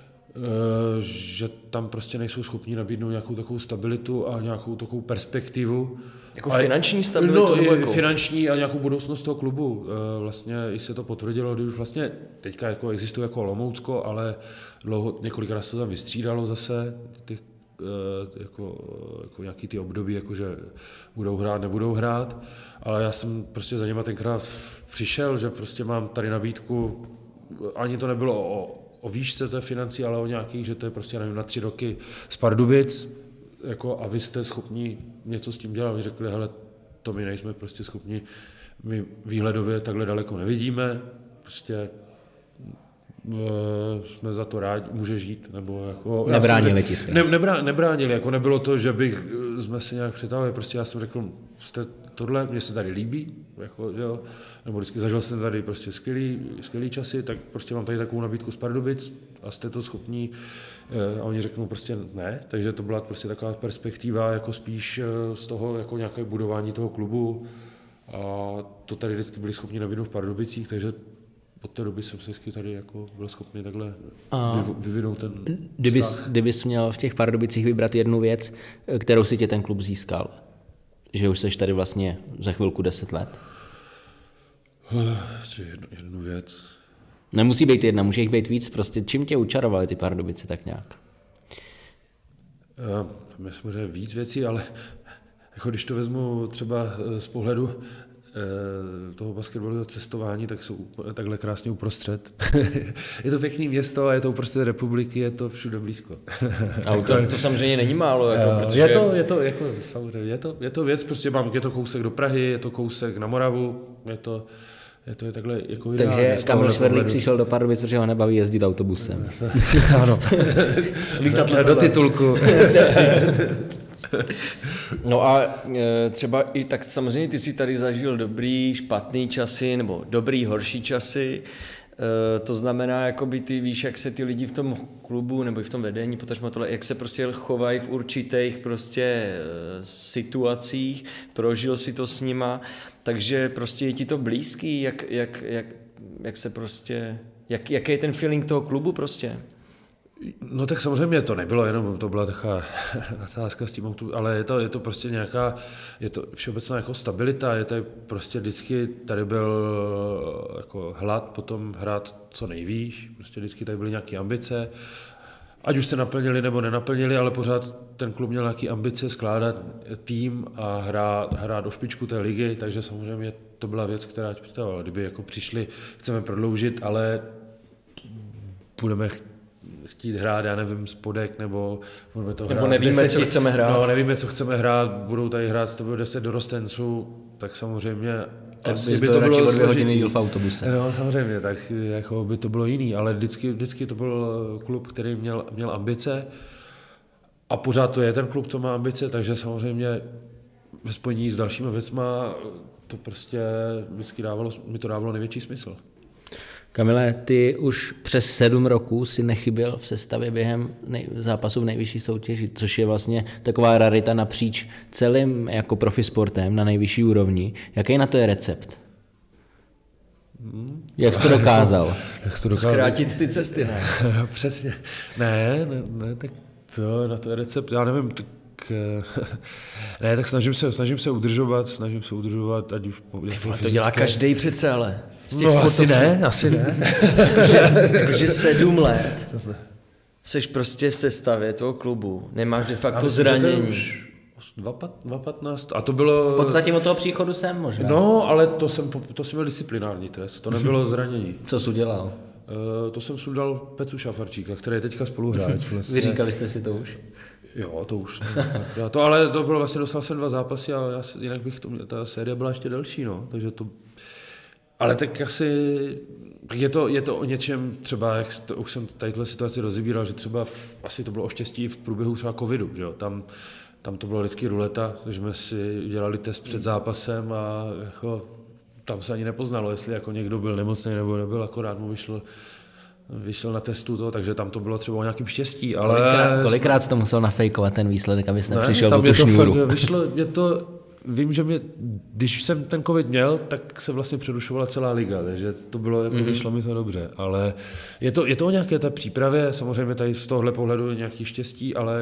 že tam prostě nejsou schopni nabídnout nějakou takovou stabilitu a nějakou takovou perspektivu. Jako a finanční stabilitu? No, nebo jako? finanční a nějakou budoucnost toho klubu. Vlastně i se to potvrdilo, když už vlastně teďka jako existuje jako Olomoucko, ale dlouho, několikrát se to tam vystřídalo zase, ty, jako, jako nějaký ty období, jako že budou hrát, nebudou hrát, ale já jsem prostě za něma tenkrát přišel, že prostě mám tady nabídku, ani to nebylo o o výšce té financí, ale o nějakých, že to je prostě nevím, na tři roky z Pardubic, jako, a vy jste schopni něco s tím dělat. Vy řekli, hele, to my nejsme prostě schopni, my výhledově takhle daleko nevidíme, prostě jsme za to rádi, může žít, nebo jako... Nebránili ti ne, nebrá, nebránili, jako nebylo to, že bych, jsme se nějak přetáhli, prostě já jsem řekl, jste tohle, mně se tady líbí, jako, jo, nebo vždycky zažil jsem tady prostě skvělý, skvělý časy, tak prostě mám tady takovou nabídku z Pardubic a jste to schopní, a oni řeknou prostě ne, takže to byla prostě taková perspektiva, jako spíš z toho, jako nějaké budování toho klubu a to tady vždycky byli schopni nabídnout v Pardubicích, takže od té doby jsem se vždycky tady jako byl schopný takhle a vyvinout ten kdybys, vztah. Kdybys měl v těch Pardubicích vybrat jednu věc, kterou si tě ten klub získal, že už seš tady vlastně za chvilku deset let? Jednu, jednu věc. Nemusí být jedna, může jich být víc, prostě čím tě učarovali ty Pardubice tak nějak? Já myslím, že víc věcí, ale jako když to vezmu třeba z pohledu toho basketbalu cestování, tak jsou takhle krásně uprostřed. Je to pěkný město a je to uprostřed republiky, je to všude blízko. A to, to samozřejmě není málo. Jako, protože... Je to, je to, jako, samozřejmě, je to, je to věc, prostě mám, je to kousek do Prahy, je to kousek na Moravu, je to, je to je takhle jako takže Kamil Šverdlík přišel do Pardubic, protože ho nebaví jezdit autobusem. Ano. Lítat do titulku. No a e, třeba i tak samozřejmě ty jsi tady zažil dobrý, špatný časy, nebo dobrý, horší časy. E, to znamená, jakoby ty víš, jak se ty lidi v tom klubu nebo i v tom vedení, potažmo tohle, jak se prostě chovají v určitých prostě e, situacích, prožil si to s nima, takže prostě je ti to blízký, jak, jak, jak, jak se prostě, jak, jaký je ten feeling toho klubu prostě? No tak samozřejmě to nebylo jenom, to byla taková natázka s tím, ale je to, je to prostě nějaká, je to všeobecná jako stabilita, je to prostě vždycky, tady byl jako hlad, potom hrát co nejvíš, prostě vždycky tady byly nějaké ambice, ať už se naplnili nebo nenaplnili, ale pořád ten klub měl nějaké ambice skládat tým a hrát, hrát do špičku té ligy, takže samozřejmě to byla věc, která tě představovala, kdyby jako přišli, chceme prodloužit, ale budeme chtít hrát, já nevím, spodek, nebo budeme to nebo hrát. nevíme, deseti, co chceme hrát. No, nevíme, co chceme hrát, budou tady hrát z toho deset dorostenců, tak samozřejmě tak asi by to bylo složitý. Dvě hodiny díl v autobuse. No, samozřejmě, tak jako by to bylo jiný, ale vždycky, vždycky to byl klub, který měl, měl ambice a pořád to je ten klub, to má ambice, takže samozřejmě ve spojení s dalšíma věcma to prostě vždycky dávalo, mi to dávalo největší smysl. Kamile, ty už přes sedm roků si nechyběl v sestavě během nej- zápasu v nejvyšší soutěži, což je vlastně taková rarita napříč celým jako profisportem na nejvyšší úrovni. Jaký na to je recept? Hmm. Jak jsi to dokázal? Jak jsi to dokázal? Zkrátit ty cesty, ne? Přesně. Ne, ne, ne, tak to, na to je recept, já nevím, tak ne, tak snažím se, snažím se udržovat, snažím se udržovat, ať už... Ty vole, to dělá každý přece, ale... No asi ne, asi ne. Jakože jako, sedm let seš prostě v sestavě toho klubu, nemáš de facto zranění. dva patnáct a to bylo... V podstatě od toho příchodu jsem možná. No, ale to jsem, to jsem měl disciplinární trest, to nebylo zranění. Co jsi udělal? Uh, to jsem sundal Pecu Šafarčíka, který je teďka spoluhráč. Vlastně. Vyříkali jste si to už? Jo, to už. Já to, ale to bylo vlastně, dostal jsem dva zápasy a já, jinak bych to měl, ta série byla ještě delší, no, takže to... Ale tak asi je to, je to o něčem, třeba jak to, už jsem tadyhle situaci rozebíral, že třeba v, asi to bylo o štěstí v průběhu třeba covidu, že jo, tam, tam to bylo vždycky ruleta, že jsme si dělali test před zápasem a jako, tam se ani nepoznalo, jestli jako někdo byl nemocný nebo nebyl, akorát mu vyšlo, vyšel na testu to, takže tam to bylo třeba o nějakým štěstí, ale... Kolikrát, kolikrát jsi to musel nafejkovat ten výsledek, abys nepřišel ne, o tu šňůru? Fakt, vyšlo, je to... Vím, že mě, když jsem ten covid měl, tak se vlastně přerušovala celá liga, takže to bylo, jako, mm-hmm. vyšlo mi to dobře, ale je to, je to o nějaké té přípravě, samozřejmě tady z tohohle pohledu je nějaký štěstí, ale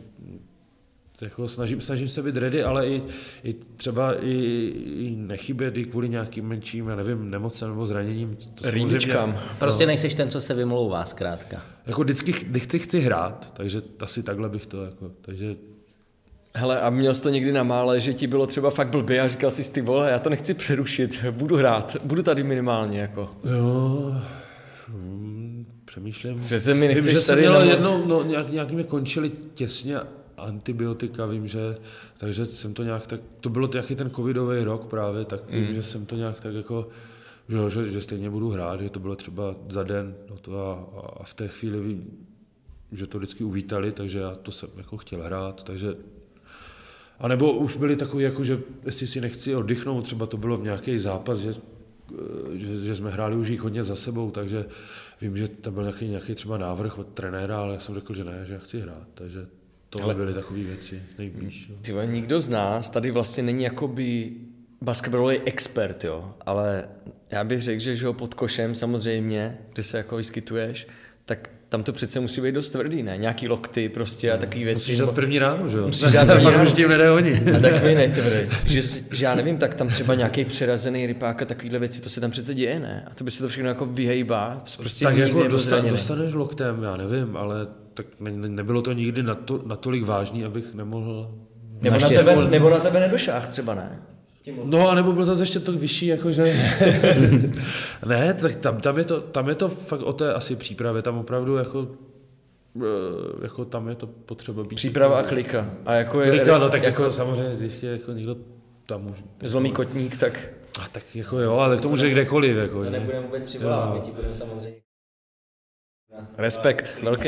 jako snažím, snažím se být ready, ale i, i třeba i, i nechybět i kvůli nějakým menším, já nevím, nemocem nebo zraněním. Rýmičkám. Prostě nejseš ten, co se vymlouvá zkrátka. Jako vždycky, vždycky chci hrát, takže asi takhle bych to, jako, takže... Hele, a měl jsi to někdy na mále, že ti bylo třeba fakt blbě a říkal jsi, ty vole, já to nechci přerušit, budu hrát, budu tady minimálně, jako. Jo, hmm, přemýšlím. Přece mi nechceš vím, že tady... Jsem Nebo... jednou, no, nějak, nějak mi končily těsně antibiotika, vím, že, takže jsem to nějak tak, to bylo nějaký ten covidový rok právě, tak vím, mm. že jsem to nějak tak jako že, že, že stejně budu hrát, že to bylo třeba za den no to a, a v té chvíli vím, že to vždycky uvítali, takže já to jsem jako chtěl hrát, takže a nebo už byli takový, jako, že jestli si nechci oddychnout, třeba to bylo v nějaký zápas, že, že, že jsme hráli už jich hodně za sebou, takže vím, že tam byl nějaký, nějaký třeba návrh od trenéra, ale já jsem řekl, že ne, že já chci hrát, takže tohle byly takové věci nejblíž. No. Tyhle, nikdo z nás tady vlastně není jakoby basketbalový expert, jo, ale já bych řekl, že, že ho pod košem samozřejmě, kde se jako vyskytuješ, tak tam to přece musí být dost tvrdý, ne? Nějaký lokty prostě a takový věci. Musíš dát první ráno, že jo? Musíš dát první ráno. Už tím nedá oni. A takový nejtvrdý. Že, že já nevím, tak tam třeba nějaký přerazený rypák a takovýhle věci, to se tam přece děje, ne? A to by se to všechno jako vyhejbá. Prostě tak jako dostan, dostaneš loktem, já nevím, ale tak ne, nebylo to nikdy nato, natolik vážný, abych nemohl... Nebo na, tebe, nebo na tebe nedošáh třeba, ne? No a nebo byl zase ještě to vyšší, jakože... ne, tak tam, tam, je to, tam je to fakt o té asi přípravě, tam opravdu jako... jako tam je to potřeba být... Příprava a klika. A jako je, klika, no tak jako, jako samozřejmě, když je jako někdo tam už... Zlomí kotník, tak... A tak jako jo, ale k tomu může kdekoliv, jako... To nebudeme vůbec přivolávat, my ti budeme samozřejmě... Respekt, velký.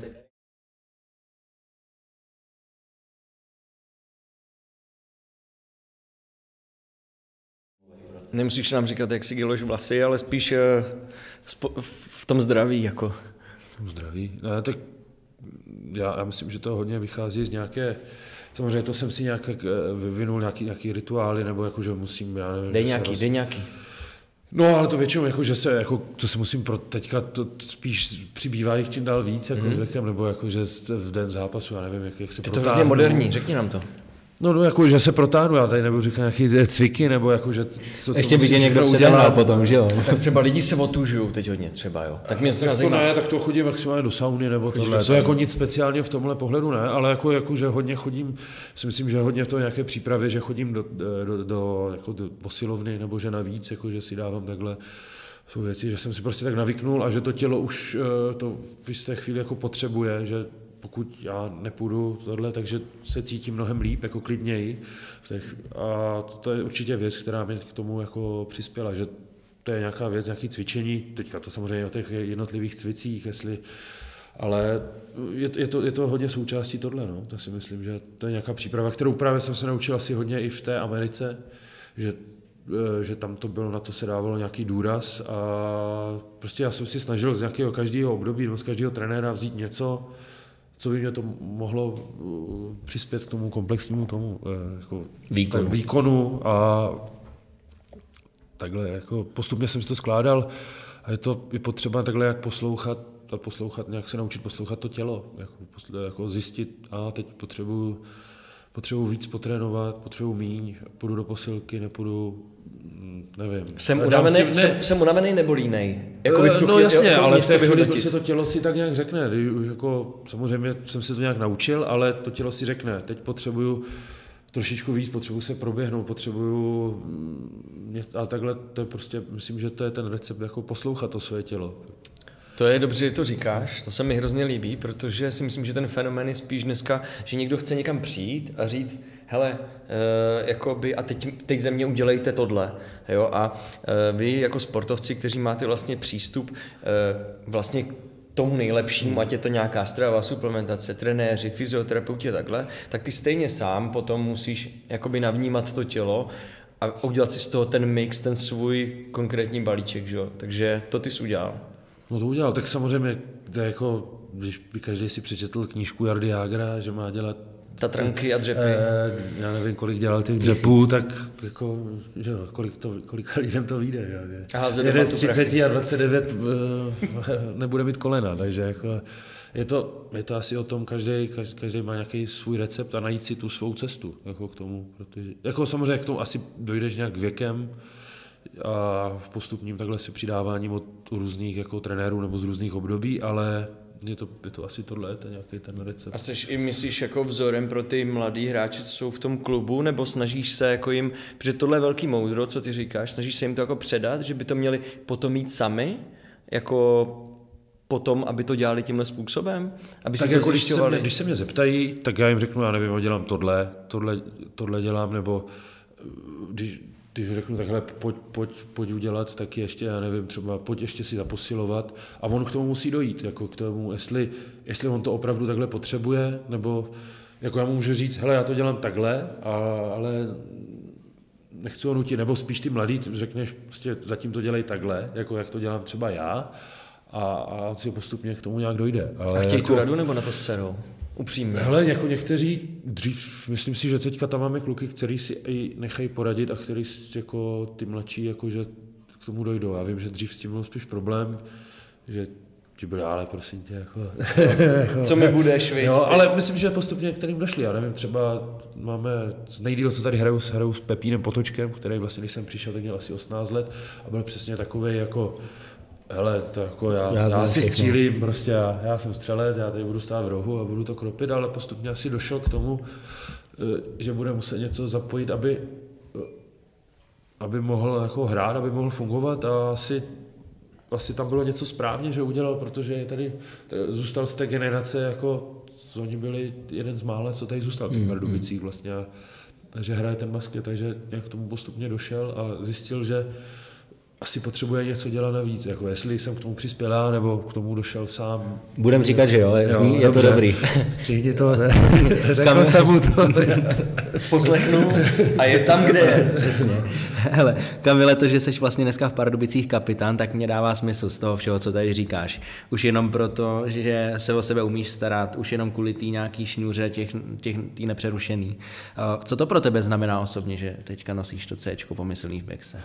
Nemusíš nám říkat, jak si gyloš vlasy, ale spíš v tom zdraví, jako. V tom zdraví? Ne, tak já, já myslím, že to hodně vychází z nějaké, samozřejmě to jsem si nějak vyvinul nějaký, nějaký rituály, nebo jako, že musím, já nevím. Dej nějaký, roz... dej nějaký. No, ale to většinou, jako, že se, jako, co se musím pro teďka, to spíš přibývá jich čím dál víc, jako mm. s věkem, nebo jako, že v den zápasu, já nevím, jak, jak se protáhnu. Je to hrozně moderní, řekni nám to. No, no, jako, že se protáhnu, já tady nebudu říkat nějaké cviky, nebo jako, že... Co, ještě by tě někdo udělal potom, že jo? Tak třeba lidi se otužují teď hodně třeba, jo. Tak mě se tak to ne, tak to chodím maximálně do sauny, nebo tohle. To je jako nic speciálního v tomhle pohledu, ne, ale jako, jako, že hodně chodím, si myslím, že hodně v tom nějaké přípravě, že chodím do, do, do, jako do posilovny, nebo že navíc, jako, že si dávám takhle, jsou věci, že jsem si prostě tak navyknul a že to tělo už to v jisté chvíli jako potřebuje, že pokud já nepůjdu tohle, takže se cítím mnohem líp, jako klidněji. A to je určitě věc, která mi k tomu jako přispěla, že to je nějaká věc, nějaké cvičení, teďka to samozřejmě o těch jednotlivých cvicích, jestli, ale je, je, to, je to hodně součástí tohle, no. To si myslím, že to je nějaká příprava, kterou právě jsem se naučil asi hodně i v té Americe, že že tam to bylo, na to se dávalo nějaký důraz a prostě já jsem si snažil z nějakého každého období nebo z každého trenéra vzít něco, co by mě to mohlo přispět k tomu komplexnímu tomu jako výkonu. výkonu a takhle jako postupně jsem si to skládal a je to je potřeba takhle jak poslouchat a poslouchat, nějak se naučit poslouchat to tělo, jako, jako zjistit, a teď potřebuju potřebuji víc potrénovat, potřebuji míň, půjdu do posilky, nepůjdu, nevím. Jsem unavený, si, ne, jsem, jsem unavený nebo línej? Jako uh, no jasně, jo, ale v té chvíli prostě to tělo si tak nějak řekne. Jako, samozřejmě jsem se to nějak naučil, ale to tělo si řekne, teď potřebuju trošičku víc, potřebuju se proběhnout, potřebuju, a takhle to je prostě, myslím, že to je ten recept, jako poslouchat to své tělo. To je dobře, že to říkáš, to se mi hrozně líbí, protože si myslím, že ten fenomén je spíš dneska, že někdo chce někam přijít a říct, hele, e, jakoby, a teď, teď ze mě udělejte tohle, jo, a e, vy jako sportovci, kteří máte vlastně přístup e, vlastně k tomu nejlepšímu, ať je to nějaká strava, suplementace, trenéři, fyzioterapeuti a takhle, tak ty stejně sám potom musíš jakoby navnímat to tělo a udělat si z toho ten mix, ten svůj konkrétní balíček, že jo, takže to ty jsi udělal. No to udělal, tak samozřejmě, jako, když by každý si přečetl knížku Jardy Jágra, že má dělat Tatranky a dřepy. Eh, já nevím, kolik dělal těch dřepů, tak jako, že jo, kolik to, kolika lidem to vyjde. Že? Aha, jeden z třicet a dvacet devět nebude mít kolena, takže jako, je, to, je to asi o tom, každý, každý má nějaký svůj recept a najít si tu svou cestu jako k tomu. Protože, jako samozřejmě k tomu asi dojdeš nějak věkem, a v postupním takhle si přidáváním od různých jako trenérů nebo z různých období, ale je to, je to asi tohle, to je nějaký ten recept. A jsi i myslíš jako vzorem pro ty mladý hráče, co jsou v tom klubu, nebo snažíš se jako jim, protože tohle je velký moudro, co ty říkáš, snažíš se jim to jako předat, že by to měli potom mít sami, jako potom, aby to dělali tímhle způsobem? Aby tak si jako když, se mě, když se mě zeptají, tak já jim řeknu, já nevím, dělám tohle, tohle, tohle dělám, nebo když když řeknu takhle, pojď, pojď, pojď udělat, tak ještě, já nevím, třeba pojď ještě si zaposilovat a on k tomu musí dojít, jako k tomu, jestli, jestli on to opravdu takhle potřebuje, nebo jako já mu můžu říct, hele, já to dělám takhle, a, ale nechci ho nutit, nebo spíš ty mladý, řekneš, prostě zatím to dělej takhle, jako jak to dělám třeba já, a, a on si postupně k tomu nějak dojde. Ale a chtějí jako, tu radu, nebo na to serou? Upřímně. Hele, jako někteří dřív, myslím si, že teďka tam máme kluky, kteří si i nechají poradit a kteří jako ty mladší, jako, že k tomu dojdou. Já vím, že dřív s tím byl spíš problém, že ti byli, ale prosím tě, jako... Co mi budeš, víš? Jo, ale myslím, že postupně kterým došli. Já nevím, třeba máme z nejdýl, co tady hraju, hraju s Pepínem Potočkem, který vlastně, když jsem přišel, tak měl asi osmnáct let a byl přesně takovej jako hele, to jako já, já, já si střílím, prostě já, já jsem střelec, já tady budu stát v rohu a budu to kropit, ale postupně asi došel k tomu, že bude muset něco zapojit, aby, aby mohl jako hrát, aby mohl fungovat a asi, asi tam bylo něco správně, že udělal, protože je tady, zůstal z té generace, jako co oni byli jeden z mála, co tady zůstal v těch Pardubicích vlastně, takže hraje ten basket, takže jak k tomu postupně došel a zjistil, že asi potřebuje něco dělat navíc, jako jestli jsem k tomu přispěl já, nebo k tomu došel sám. Budem říkat, že jo, jo je dobře. To dobrý. Stříhni to, ne? Řekl jsem mu to. Poslechnu a je tam, kde je. Přesně. Hele, Kamile, to, že jsi vlastně dneska v Pardubicích kapitán, tak mě dává smysl z toho všeho, co tady říkáš. Už jenom proto, že se o sebe umíš starat, už jenom kvůli tý nějaký šňůře, těch, těch, tý nepřerušený. Co to pro tebe znamená osobně, že teďka nosíš to Cčko pomyslný v Bexe?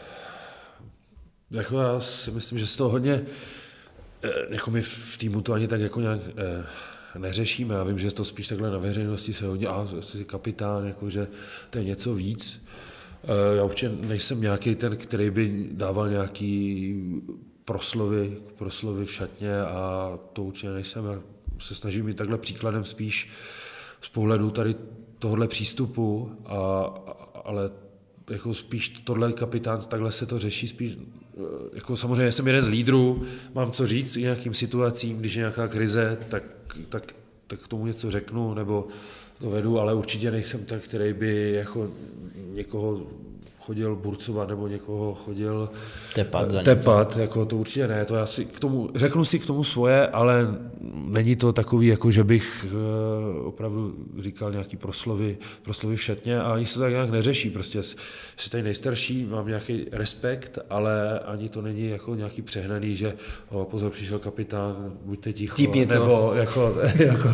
Jako já si myslím, že z toho hodně, jako my v týmu to ani tak jako nějak eh, neřešíme. Já vím, že to spíš takhle na veřejnosti se hodně, a jsi kapitán, jako, že to je něco víc. Eh, já určitě nejsem nějaký ten, který by dával nějaký proslovy, proslovy v šatně a to určitě nejsem. Já se snažím mít takhle příkladem spíš z pohledu tady tohohle přístupu, a, ale jako spíš tohle kapitán, takhle se to řeší spíš, jako samozřejmě jsem jeden z lídrů, mám co říct i nějakým situacím, když je nějaká krize, tak, tak, tak k tomu něco řeknu, nebo to vedu, ale určitě nejsem ten, který by jako někoho chodil burcovat nebo někoho chodil tepat, za tepat jako to určitě ne, to já si k tomu, řeknu si k tomu svoje, ale není to takový, jako že bych uh, opravdu říkal nějaký proslovy, proslovy v šatně a ani se tak nějak neřeší, prostě jsi tady nejstarší, mám nějaký respekt, ale ani to není jako nějaký přehnaný, že oh, pozor, přišel kapitán, buďte ticho, Típni nebo to. jako, jako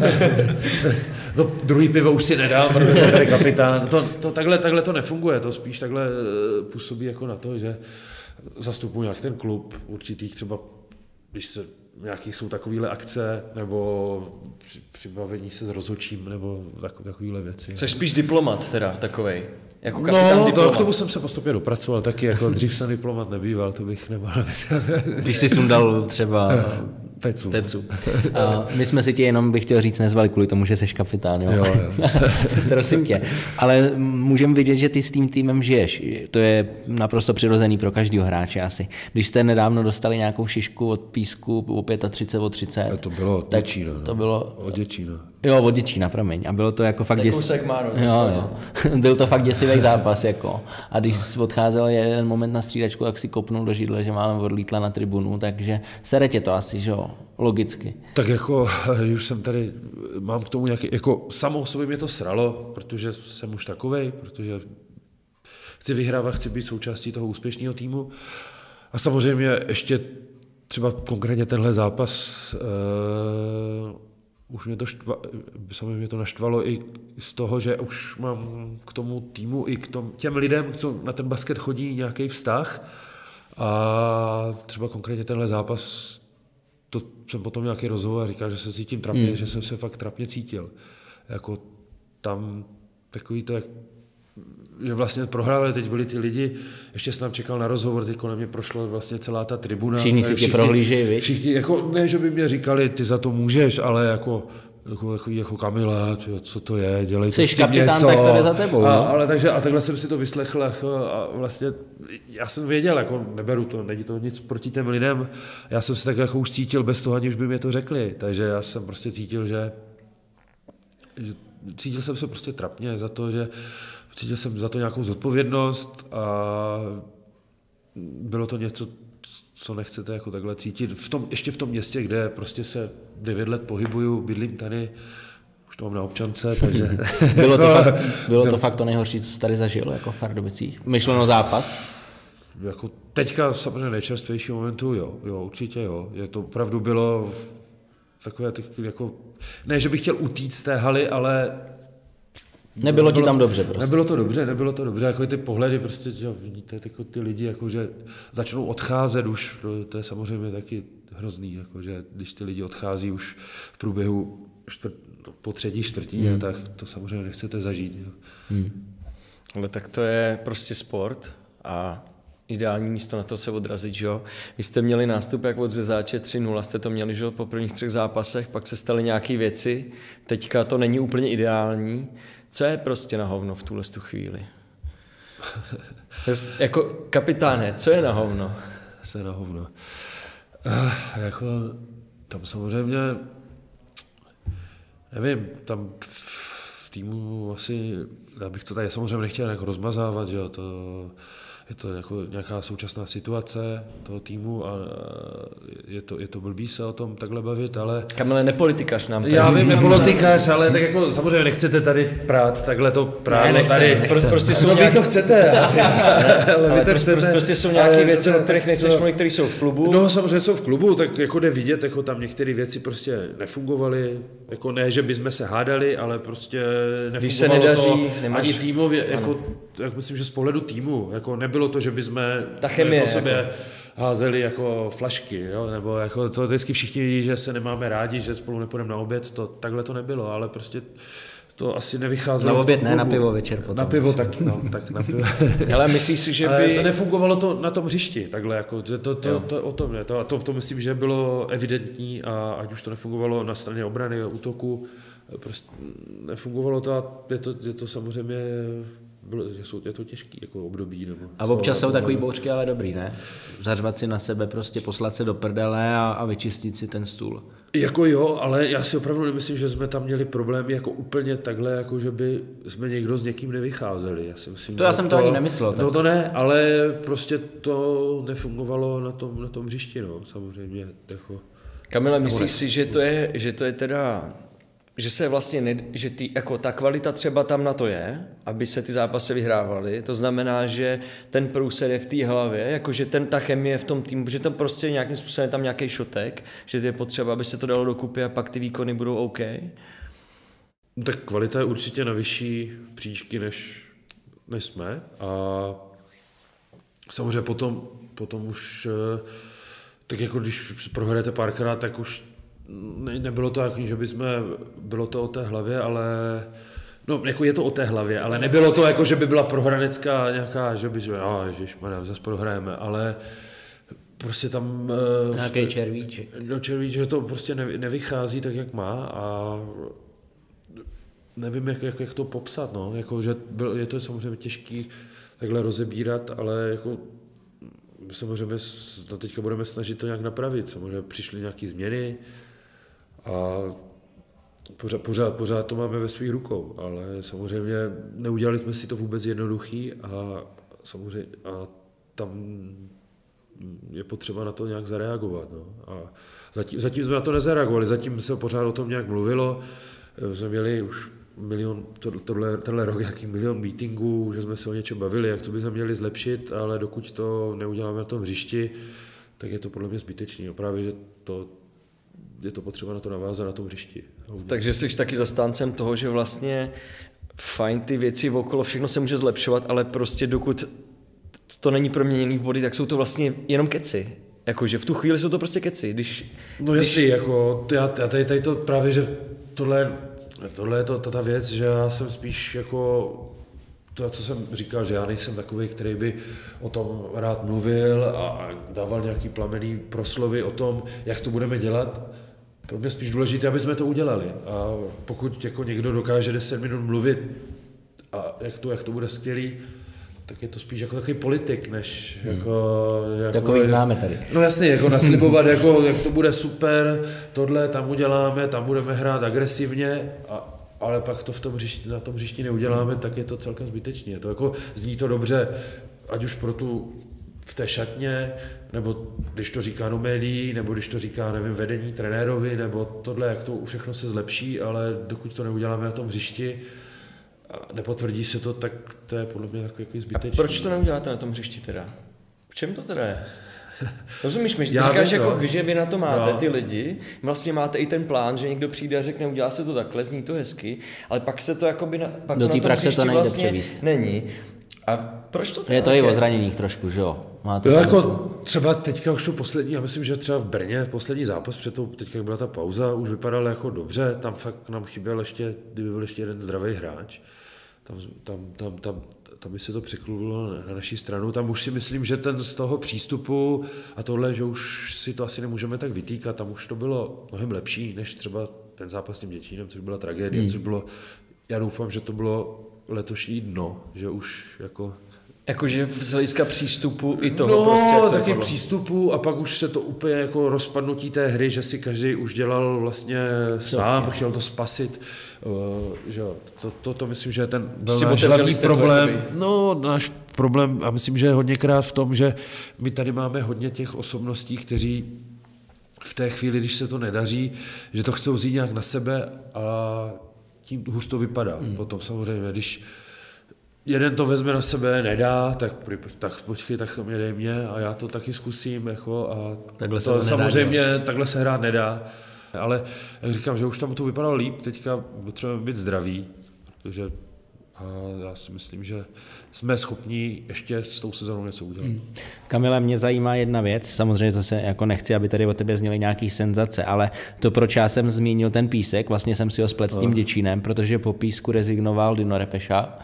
to druhý pivo už si nedám, protože tady kapitán, to, to takhle, takhle to nefunguje, to spíš takhle působí jako na to, že zastupuji nějak ten klub, určitých třeba, když se nějakých jsou takovýhle akce, nebo při, přibavení se s rozhodčím, nebo tak, takovýhle věci. Jsi spíš diplomat teda, takovej, jako kapitán no, diplomat. No, k tomu jsem se postupně dopracoval, taky jako dřív jsem diplomat nebýval, to bych nemohl. Když jsi sundal třeba Pecu. Pecu. A my jsme si tě jenom, bych chtěl říct, nezvali kvůli tomu, že jsi kapitán, jo? Jo, jo. Prosím tě. Ale můžeme vidět, že ty s tím týmem žiješ. To je naprosto přirozený pro každého hráče asi. Když jste nedávno dostali nějakou šišku od Písku o třicet pět o třicet. To bylo od Děčína. To bylo... Od Děčína. Jo, od Děčína, promiň. A bylo to jako fakt děsivý. Jo, jo. Byl to fakt děsivý zápas, jako. A když jsi odcházel jeden moment na střídačku, tak si kopnul do židle, že málem odlítla na tribunu, takže sere tě to asi, že jo, logicky. Tak jako, už jsem tady, mám k tomu nějaký, jako samo sobě mě to sralo, protože jsem už takovej, protože chci vyhrávat, chci být součástí toho úspěšného týmu. A samozřejmě ještě třeba konkrétně tenhle zápas, uh, už mě to, štva, samozřejmě mě to naštvalo i z toho, že už mám k tomu týmu i k tom, těm lidem, co na ten basket chodí, nějaký vztah. A třeba konkrétně tenhle zápas, to jsem potom nějaký rozhovor a říkal, že se cítím trapně, mm. že jsem se fakt trapně cítil. Jako tam takový to, jak, že vlastně prohrávali, teď byli ty lidi, ještě jsem tam čekal na rozhovor, teď kolem mě prošla vlastně celá ta tribuna. Všichni si tě prohlížejí, víš? Všichni, jako ne, že by mě říkali, ty za to můžeš, ale jako jako, jako, jako Kamila, co to je, dělej to s tím kapitán, něco. Tak to jde za tebou. A, no? ale takže, a takhle jsem si to vyslechl a vlastně já jsem věděl, jako neberu to, není to nic proti těm lidem, já jsem se tak jako už cítil bez toho, aniž by mě to řekli, takže já jsem prostě cítil, že, že cítil jsem se prostě trapně za to, že cítil jsem za to nějakou zodpovědnost a bylo to něco, co nechcete jako takhle cítit. V tom, ještě v tom městě, kde prostě se devět let pohybuju, bydlím tady, už to mám na občance, takže... bylo to, fakt, bylo to fakt to nejhorší, co jsi tady zažil jako v Pardubicích? Myšleno zápas? Jako teďka samozřejmě nejčerstvější momentu, jo, jo, určitě jo. Je to opravdu bylo takové, jako, ne, že bych chtěl utíct z té haly, ale Nebylo ti tam dobře prostě. Nebylo to dobře, nebylo to dobře, jako ty pohledy prostě, že vidíte jako ty lidi, jako že začnou odcházet už, to, to je samozřejmě taky hrozný, jako že když ty lidi odchází už v průběhu čtvrt, po třetí čtvrtině, hmm. tak to samozřejmě nechcete zažít. Jo. Hmm. Ale tak to je prostě sport a ideální místo na to se odrazit, že jo. Vy jste měli nástup jak od řezáče tři nula, jste to měli, že jo, po prvních třech zápasech, pak se staly nějaké věci, teďka to není úplně ideální. Co je prostě na hovno v tuhle tu chvíli? Jako kapitáne, co je na hovno? Co je na hovno? Uh, jako, tam samozřejmě, nevím, tam v týmu asi, já bych to tady samozřejmě nechtěl jako rozmazávat, že jo, to je to jako nějaká současná situace toho týmu a je to, je to blbý se o tom takhle bavit, ale... Kamile, nepolitikař nám tady. Já vím, nepolitikař, ale tak jako samozřejmě nechcete tady prát, takhle to prát. Ne, nechce, tady, nechce. Pro, prostě jsou no, nějaký... vy to chcete. ale ale to prostě, chcete, prostě jsou nějaké ale, věci, o kterých nechceš mluvit, které jsou v klubu. No samozřejmě jsou v klubu, tak jako jde vidět, jako tam některé věci prostě nefungovaly, jako ne, že bychom se hádali, ale prostě nefungovalo Když se nedaří, to nemáš... ani týmově, jako, jak myslím, že z pohledu týmu, jako nebylo to, že bychom Ta chemie, po sobě jako... házeli jako flašky, jo? Nebo jako to vždycky všichni vidí, že se nemáme rádi, že spolu nepůjdeme na oběd, to takhle to nebylo, ale prostě to asi nevycházelo. Na oběd ne, na pivo večer potom. Na pivo taky, no, tak na pivo. Ale myslíš si, že by... Ale nefungovalo to na tom hřišti, takhle, jako, to, to, to, to o tom ne, to, to, to myslím, že bylo evidentní a ať už to nefungovalo na straně obrany, útoku, prostě nefungovalo to a je to, je to samozřejmě... Bylo, je to těžký jako období. Nebo a občas jsou takový bouřky, ale dobrý, ne? Zařvat si na sebe, prostě poslat se do prdele a, a vyčistit si ten stůl. Jako jo, ale já si opravdu nemyslím, že jsme tam měli problémy jako úplně takhle, jako že by jsme někdo s někým nevycházeli. Já si myslím, to já jsem to, to ani nemyslel. Tak. No to ne, ale prostě to nefungovalo na tom, na tom hřišti, no, samozřejmě. Jako, Kamile, myslíš si, že to je, že to je teda... že se vlastně, ne, že ty, jako ta kvalita třeba tam na to je, aby se ty zápasy vyhrávaly, to znamená, že ten průser je v té hlavě, jakože ten, ta chemie v tom týmu, že tam prostě nějakým způsobem je tam nějaký šotek, že je potřeba, aby se to dalo dokupy a pak ty výkony budou OK? Tak kvalita je určitě na vyšší příčky, než, než jsme a samozřejmě potom, potom už, tak jako když prohrajete párkrát, tak už Ne, nebylo to jako, že by jsme, bylo to o té hlavě, ale, no jako je to o té hlavě, ale nebylo to jako, že by byla prohranecká nějaká, že by, že a ježišmarja, zase prohrajeme, ale prostě tam... Nějaký červíček. No červíček, že to prostě nevy, nevychází tak, jak má a nevím, jak, jak, jak to popsat, no, jako, že byl, je to samozřejmě těžký takhle rozebírat, ale jako samozřejmě no teďka budeme snažit to nějak napravit, samozřejmě přišly nějaké změny, a pořád, pořád, pořád to máme ve svých rukou, ale samozřejmě neudělali jsme si to vůbec jednoduchý a samozřejmě a tam je potřeba na to nějak zareagovat. No. A zatím, zatím jsme na to nezareagovali, zatím se pořád o tom nějak mluvilo, jsme měli už milion, tohle, tenhle rok nějaký milion meetingů, že jsme se o něčem bavili, jak to bychom měli zlepšit, ale dokud to neuděláme na tom hřišti, tak je to podle mě zbytečný. Právě, že to je to potřeba na to navázat na tom hřišti. Takže jsi taky zastáncem toho, že vlastně fajn ty věci okolo, všechno se může zlepšovat, ale prostě dokud to není proměněný v body, tak jsou to vlastně jenom keci. Jakože v tu chvíli jsou to prostě keci. Když, no jestli, když... jako, já, já tady, tady to právě, že tohle, tohle je to, ta věc, že já jsem spíš jako to, co jsem říkal, že já nejsem takový, který by o tom rád mluvil a dával nějaký plamenný proslovy o tom, jak to budeme dělat. Pro mě spíš důležité, aby jsme to udělali. A pokud jako někdo dokáže deset minut mluvit a jak to, jak to bude skvělý, tak je to spíš jako takový politik, než hmm. jako... jako takový známe tady. No jasně, jako naslibovat, jako, jak to bude super, tohle tam uděláme, tam budeme hrát agresivně a ale pak to v tom hřišti, na tom hřišti neuděláme, tak je to celkem zbytečné. Je to jako, zní to dobře, ať už pro tu v té šatně, nebo když to říká do médií, nebo když to říká, nevím, vedení trenérovi, nebo tohle, jak to všechno se zlepší, ale dokud to neuděláme na tom hřišti a nepotvrdí se to, tak to je podle mě takový jako zbytečný. A proč to neuděláte na tom hřišti teda? V čem to teda je? Rozumíš mi, že ty Já říkáš, vím, jako, no. že vy na to máte, no. ty lidi, vlastně máte i ten plán, že někdo přijde a řekne, udělá se to takhle, zní to hezky, ale pak se to jakoby na, pak do té praxe to nejde vlastně převíst. Není. A proč to Je to i o zraněních trošku, že jo? To jako třeba teďka už to poslední, já myslím, že třeba v Brně poslední zápas před tou, teďka jak byla ta pauza, už vypadal jako dobře, tam fakt nám chyběl ještě, kdyby byl ještě jeden zdravý hráč, tam, tam, tam, tam, tam by se to překlubilo na naší stranu, tam už si myslím, že ten z toho přístupu a tohle, že už si to asi nemůžeme tak vytýkat, tam už to bylo mnohem lepší, než třeba ten zápas s tím Děčínem, což byla tragédie, hmm. což bylo, já doufám, že to bylo letošní dno, že už jako... Jakože z hlediska přístupu i toho no, prostě. No, taky přístupu a pak už se to úplně jako rozpadnutí té hry, že si každý už dělal vlastně sám, chtěl to spasit. Uh, že to, to, to myslím, že je ten byl náš hlavní problém. No, náš problém a myslím, že je hodněkrát v tom, že my tady máme hodně těch osobností, kteří v té chvíli, když se to nedaří, že to chcou vzít nějak na sebe a tím hůř to vypadá. Hmm. Potom samozřejmě, když jeden to vezme na sebe, nedá, tak, tak počkej, tak to mě dej mě a já to taky zkusím. Jako, a takhle to, to samozřejmě nedá, takhle se hrát nedá. Ale jak říkám, že už tam to vypadalo líp, teďka potřebujeme být zdraví, protože a já si myslím, že jsme schopni ještě s tou sezónou něco udělat. Hmm. Kamile, mě zajímá jedna věc, samozřejmě zase jako nechci, aby tady o tebe zněly nějaký senzace, ale to, proč já jsem zmínil ten Písek, vlastně jsem si ho splet s tím Děčínem, protože po Písku rezignoval Dino Repeša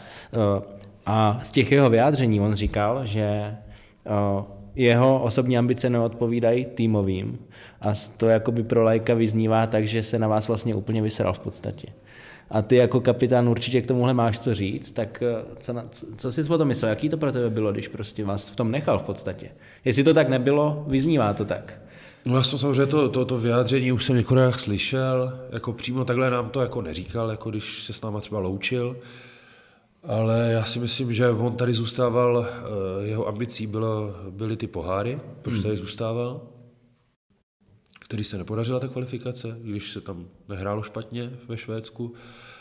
a z těch jeho vyjádření on říkal, že jeho osobní ambice neodpovídají týmovým a to jakoby pro laika vyznívá tak, že se na vás vlastně úplně vysral v podstatě. A ty jako kapitán určitě k tomuhle máš co říct, tak co, na, co jsi o tom myslel, jaký to pro tebe bylo, když prostě vás v tom nechal v podstatě? Jestli to tak nebylo, vyznívá to tak. No já jsem samozřejmě to, to, to vyjádření už jsem několikrát slyšel, jako přímo takhle nám to jako neříkal, jako když se s náma třeba loučil, ale já si myslím, že on tady zůstával, jeho ambicí bylo, byly ty poháry, proč tady zůstával, který se nepodařila ta kvalifikace, když se tam nehrálo špatně ve Švédsku.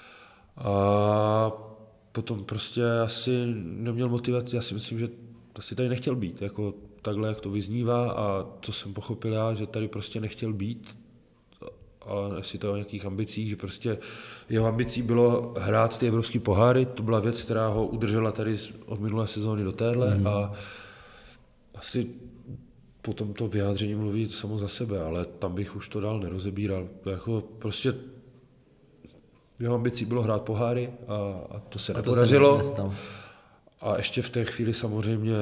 A potom prostě asi neměl motivaci, já si myslím, že asi tady nechtěl být, jako takhle, jak to vyznívá a co jsem pochopil já, že tady prostě nechtěl být a jestli to o nějakých ambicích, že prostě jeho ambicí bylo hrát ty evropské poháry, to byla věc, která ho udržela tady od minulé sezóny do téhle mm. a asi potom to vyjádření mluví samo za sebe, ale tam bych už to dál nerozebíral. Jako prostě jeho ambicí bylo hrát poháry a, a to se a nepodařilo. To se a ještě v té chvíli samozřejmě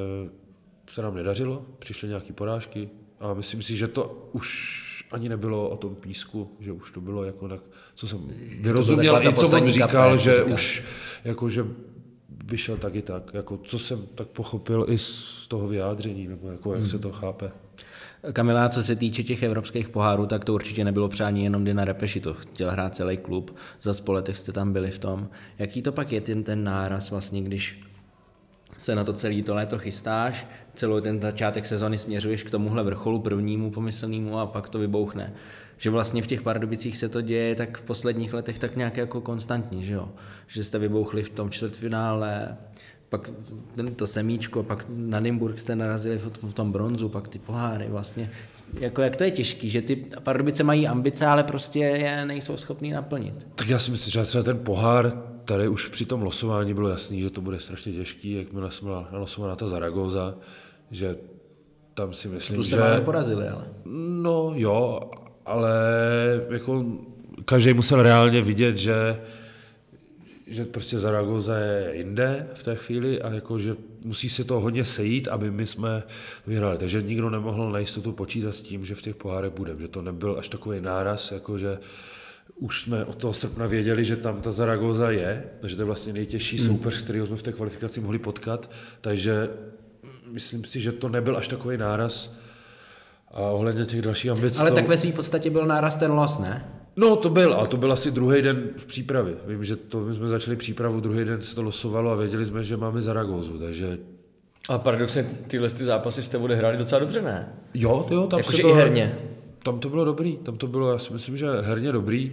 se nám nedařilo, přišly nějaké porážky a myslím si, že to už ani nebylo o tom Písku, že už to bylo jako tak, co jsem vyrozuměl i co on říkal, kapel, že říká. Už jako, že vyšel tak i tak, jako co jsem tak pochopil i z toho vyjádření, nebo jako jak hmm. se to chápe. Kamila, co se týče těch evropských pohárů, tak to určitě nebylo přání jenom Dina Repeši, to chtěl hrát celý klub, za spoletech jste tam byli v tom. Jaký to pak je ten, ten náraz vlastně, když se na to celé to léto chystáš, celou ten začátek sezony směřuješ k tomuhle vrcholu prvnímu pomyslnému a pak to vybouchne. Že vlastně v těch Pardubicích se to děje tak v posledních letech tak nějak jako konstantní, že jo? Že jste vybouchli v tom čtvrtfinále, pak to semíčko, pak na Nymburk jste narazili v tom bronzu, pak ty poháry vlastně. Jako jak to je těžký, že ty Pardubice mají ambice, ale prostě je nejsou schopní naplnit. Tak já si myslím, že třeba ten pohár, tady už při tom losování bylo jasný, že to bude strašně těžký, jakmile jsem byla nalosovaná ta Zaragoza, že tam si myslím, tu jste že... Tu jste porazili, ale... No jo, ale jako každý musel reálně vidět, že že prostě Zaragoza je jinde v té chvíli a jako, že musí se to hodně sejít, aby my jsme vyhráli. Takže nikdo nemohl na jistotu počítat s tím, že v těch pohárech budeme, že to nebyl až takový náraz, jako že už jsme od toho srpna věděli, že tam ta Zaragoza je, že to je vlastně nejtěžší hmm. soupeř, kterýho jsme v té kvalifikaci mohli potkat, takže myslím si, že to nebyl až takový náraz a ohledně těch dalších ambic. Ale to... tak ve své podstatě byl náraz ten los, ne? No to byl, a to byl asi druhý den v přípravě. Vím, že to my jsme začali přípravu, druhý den se to losovalo a věděli jsme, že máme Zaragózu, takže... A paradoxně tyhle ty zápasy jste odehráli docela dobře, ne? Jo, jo, tam jako se že to... i herně. Tam to bylo dobrý, tam to bylo, já si myslím, že herně dobrý,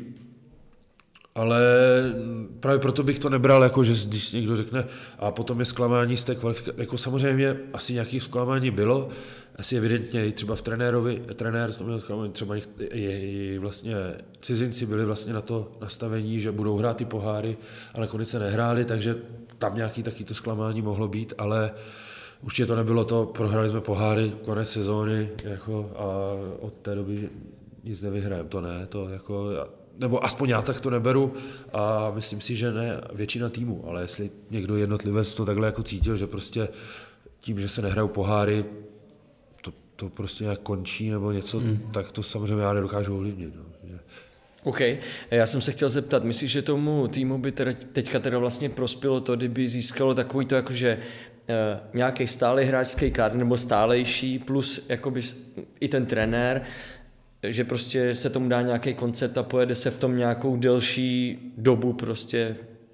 ale právě proto bych to nebral, jako že když někdo řekne, a potom je zklamání z té kvalifikace, jako samozřejmě asi nějaké zklamání bylo, asi evidentně třeba v trenérovi, trenér to měl zklamání, třeba je, je, vlastně cizinci byli vlastně na to nastavení, že budou hrát ty poháry, ale nakonec se nehráli, takže tam nějaký taky to zklamání mohlo být, ale určitě to nebylo to, prohráli jsme poháry, konec sezóny, jako, a od té doby nic nevyhrajeme, to ne, to jako, nebo aspoň já tak to neberu a myslím si, že ne většina týmu, ale jestli někdo jednotlivec to takhle jako cítil, že prostě tím, že se nehrajou poháry, to, to prostě nějak končí nebo něco, mm. tak to samozřejmě já nedokážu ovlivnit. No. OK, já jsem se chtěl zeptat, myslíš, že tomu týmu by teda, teďka teda vlastně prospělo to, kdyby získalo takový to jakože Uh, nějaký stálý hráčský kádr nebo stálejší plus jakoby i ten trenér, že prostě se tomu dá nějaký koncept a pojede se v tom nějakou delší dobu prostě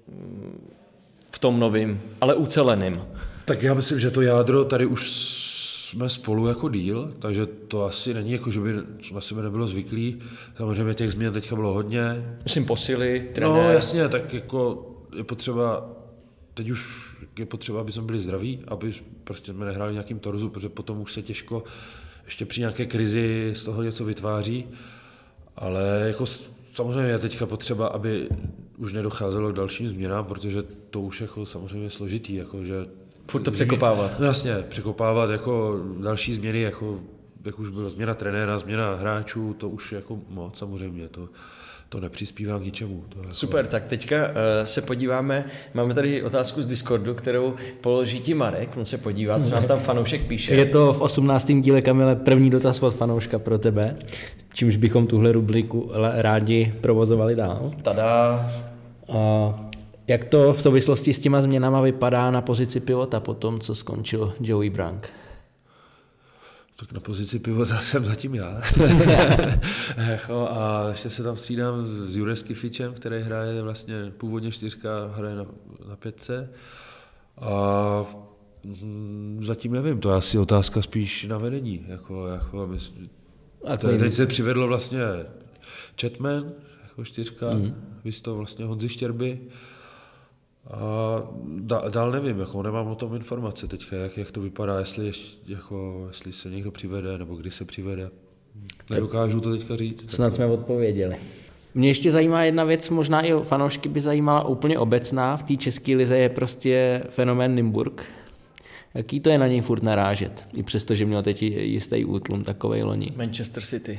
v tom novým, ale uceleným. Tak já myslím, že to jádro tady už jsme spolu jako díl, takže to asi není jako, že by na sebe nebylo zvyklý. Samozřejmě těch změn teďka bylo hodně. Myslím posily, trenér. No jasně, tak jako je potřeba, teď už je potřeba, aby jsme byli zdraví, aby prostě jsme nehráli nějakým torzu, protože potom už se těžko ještě při nějaké krizi z toho něco vytváří, ale jako samozřejmě je teďka potřeba, aby už nedocházelo k dalším změnám, protože to už jako samozřejmě je složitý, jako že furt to překopávat. No jasně, překopávat jako další změny, jako jak už byla změna trenéra, změna hráčů, to už jako moc samozřejmě, to to nepřispívá k ničemu. To jako... Super, tak teďka uh, se podíváme, máme tady otázku z Discordu, kterou položí ti Marek, on se podívá, co nám tam fanoušek píše. Je to v osmnáctém díle, Kamile, první dotaz od fanouška pro tebe, čímž bychom tuhle rubriku rádi provozovali dál. Tada. Uh, jak to v souvislosti s těma změnama vypadá na pozici pivota po tom, co skončil Joey Brank? Tak na pozici pivota jsem zatím já. A ještě se tam střídám s Jurem Skifičem, který hraje vlastně původně čtyřka, hraje na, na pětce. A zatím nevím, to je asi otázka spíš na vedení. Jako, jako, myslím, te, teď se přivedlo vlastně Chatman, jako čtyřka, mm-hmm. víš to vlastně Honzi Štěrby. A dál nevím, jako nemám o tom informace teďka, jak, jak to vypadá, jestli, jako, jestli se někdo přivede, nebo kdy se přivede. Nedokážu to teďka říct. Snad jsme odpověděli. Mě ještě zajímá jedna věc, možná i fanoušky by zajímala úplně obecná, v té české lize je prostě fenomén Nymburk. Jaký to je na něj furt narážet, i přesto, že měl teď jistý útlum takovej loni? Manchester City.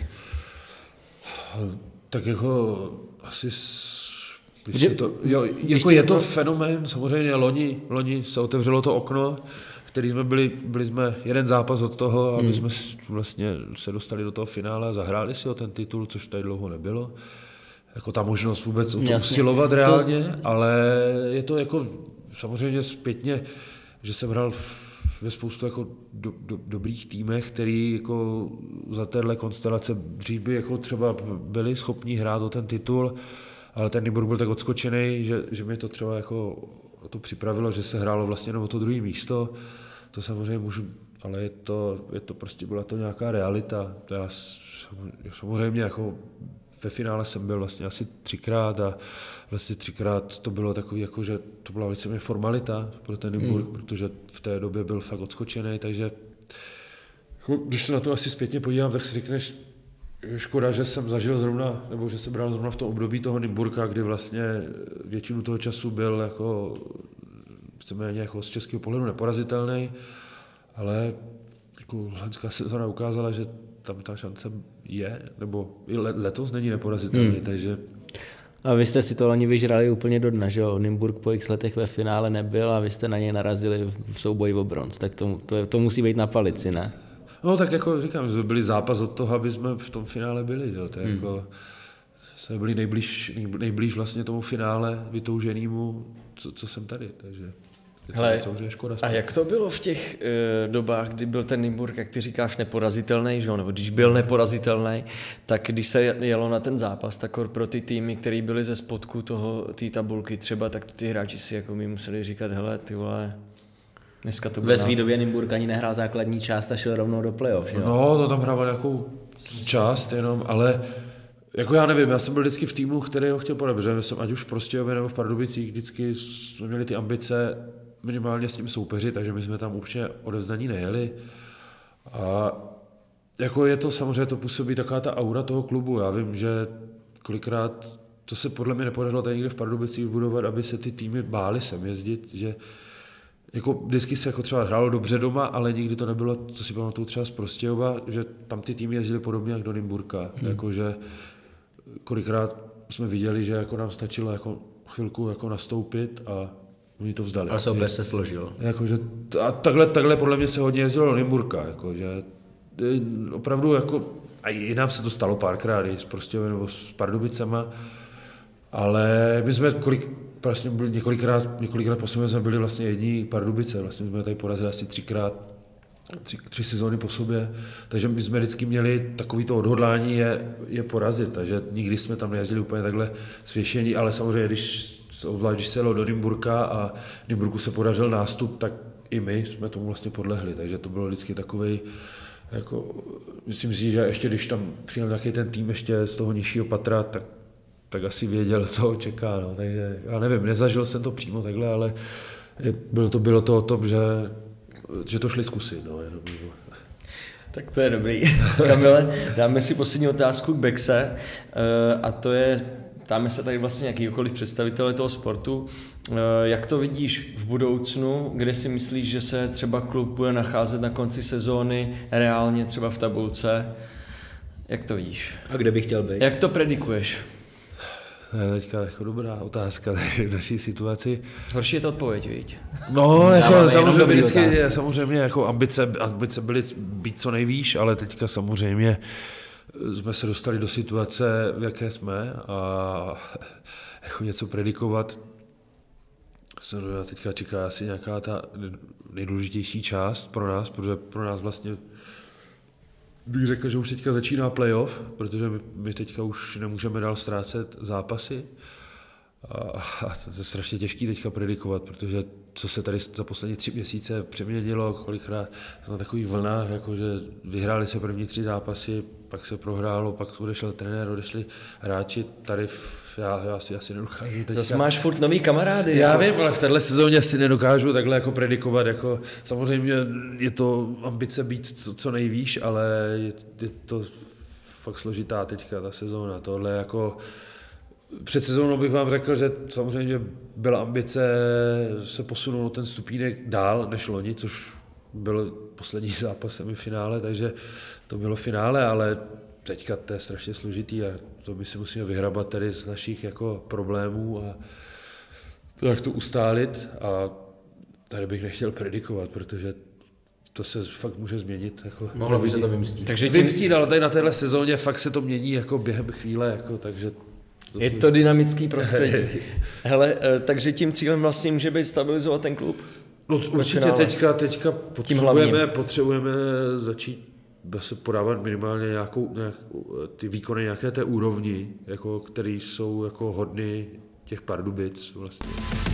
Tak jako asi... Že, to, jo, jako je to fenomén, samozřejmě loni, loni se otevřelo to okno, který jsme byli, byli jsme jeden zápas od toho, aby hmm. jsme vlastně se dostali do toho finále a zahráli si o ten titul, což tady dlouho nebylo. Jako ta možnost vůbec o to usilovat reálně, to... ale je to jako samozřejmě zpětně, že jsem hrál ve spoustu jako do, do, dobrých týmech, který jako za téhle konstelace dřív by jako třeba byli schopni hrát o ten titul, ale ten Nymburk byl tak odskočený, že, že mi to třeba jako to připravilo, že se hrálo vlastně jenom o to druhé místo. To samozřejmě můžu, ale je to, je to prostě, byla to nějaká realita. Já samozřejmě jako ve finále jsem byl vlastně asi třikrát a vlastně třikrát to bylo takový, jako, že to byla víceméně formalita pro ten Nymburk, mm. protože v té době byl fakt odskočený, takže když se na to asi zpětně podívám, tak si řekneš, škoda, že jsem zažil zrovna, nebo že jsem bral zrovna v tom období toho Nymburka, kdy vlastně většinu toho času byl jako, víceméně jako z českého pohledu neporazitelný, ale jako loňská sezóna ukázala, že tam ta šance je, nebo i letos není neporazitelný, hmm. takže... A vy jste si to loni vyžrali úplně do dna, že jo? Nymburk po x letech ve finále nebyl a vy jste na něj narazili v souboji o bronz, tak to, to, to musí být na palici, ne? No tak jako říkám, že byli zápas od toho, aby jsme v tom finále byli, jo? To je hmm. jako... jsme byli nejblíž, nejblíž vlastně tomu finále vytouženému, co, co jsem tady, takže... Hele, a jak to bylo v těch uh, dobách, kdy byl ten Nymburk, jak ty říkáš, neporazitelný, že? Nebo když byl neporazitelný, tak když se jelo na ten zápas, tak pro ty týmy, které byly ze spodku toho, té tabulky třeba, tak ty hráči si jako mi museli říkat, hele, ty vole, dneska to bylo... Ve svý době Nymburk ani nehrál základní část a šel rovnou do playoff, že? No, to tam hrával nějakou část jenom, ale jako já nevím, já jsem byl vždycky v týmu, který ho chtěl podat, protože jsem ať už v Prostějově nebo v Pardubicích, vždycky jsme měli ty ambice minimálně s ním soupeřit, takže my jsme tam úplně odevzdaní nejeli. A jako je to samozřejmě, to působí taková ta aura toho klubu. Já vím, že kolikrát to se podle mě nepodařilo tady někde v Pardubicích budovat, aby se ty týmy bály sem jezdit, že jako vždycky se jako třeba hrálo dobře doma, ale nikdy to nebylo, co si pamatuju třeba z Prostějova, že tam ty týmy jezdily podobně jak do Nymburka. Hmm. Jakože kolikrát jsme viděli, že jako nám stačilo jako chvilku jako nastoupit a oni to vzdali. A soupeř se složil. Jakože, a takhle, takhle podle mě se hodně jezdilo do Nymburka. Jakože, opravdu jako, a i nám se to stalo párkrát, i s Prostějovem nebo s Pardubicema, ale my jsme kolik, vlastně byli několikrát, několikrát po sobě jsme byli vlastně jední Pardubice, vlastně jsme tady porazili asi třikrát, tři, tři sezóny po sobě, takže my jsme vždycky měli takovýto odhodlání je, je porazit, takže nikdy jsme tam nejezdili úplně takhle svěšení, ale samozřejmě, když, když se jelo do Nymburka a Nymburku se podařil nástup, tak i my jsme tomu vlastně podlehli, takže to bylo vždycky takovej, jako, myslím si, že ještě když tam přijel nějaký ten tým ještě z toho nižšího patra, tak tak asi věděl, co ho čeká. No. Takže, já nevím, nezažil jsem to přímo takhle, ale je, bylo, to, bylo to o tom, že, že to šli zkusit. No, jenom, no. Tak to je dobrý. Kamile, dáme si poslední otázku k Bexe a to je, ptáme se tady vlastně jakýkoliv představitele toho sportu. Jak to vidíš v budoucnu, kde si myslíš, že se třeba klub bude nacházet na konci sezóny reálně třeba v tabulce? Jak to vidíš? A kde by chtěl být? Jak to predikuješ? To je teďka jako dobrá otázka v naší situaci. Horší je to odpověď, viď? No, jako samozřejmě, vždycky je, samozřejmě jako ambice, ambice byly být co nejvýš, ale teďka samozřejmě jsme se dostali do situace, v jaké jsme a jako něco predikovat se teďka čeká asi nějaká ta nejdůležitější část pro nás, protože pro nás vlastně bych řekl, že už teďka začíná playoff, protože my, my teďka už nemůžeme dál ztrácet zápasy a, a to je strašně těžký teďka predikovat, protože co se tady za poslední tři měsíce přeměnilo, kolikrát na takových vlnách, jako že vyhráli se první tři zápasy, pak se prohrálo, pak odešel trenér, odešli hráči, tady já, já si asi nedokážu teďka. Zase máš furt nový kamarády. Já jako... vím, ale v téhle sezóně si nedokážu takhle jako predikovat, jako samozřejmě je to ambice být co, co nejvýš, ale je, je to fakt složitá teďka ta sezóna, tohle jako před sezónou bych vám řekl, že samozřejmě byla ambice se posunout ten stupínek dál než loni, což byl poslední zápas semifinále, takže to bylo finále, ale teďka to je strašně složitý a to my si musíme vyhrabat tady z našich jako problémů a to, jak to ustálit a tady bych nechtěl predikovat, protože to se fakt může změnit. Jako mohlo by se to vymstít. Takže tím... vymstít, ale tady na téhle sezóně fakt se to mění jako během chvíle, jako, takže to je to dynamický prostředí. Hele, takže tím cílem vlastně může být stabilizovat ten klub? No určitě teďka, teďka potřebujeme, potřebujeme začít se podávat minimálně nějakou, nějakou, ty výkony nějaké té úrovni, jako, které jsou jako hodny těch Pardubic vlastně.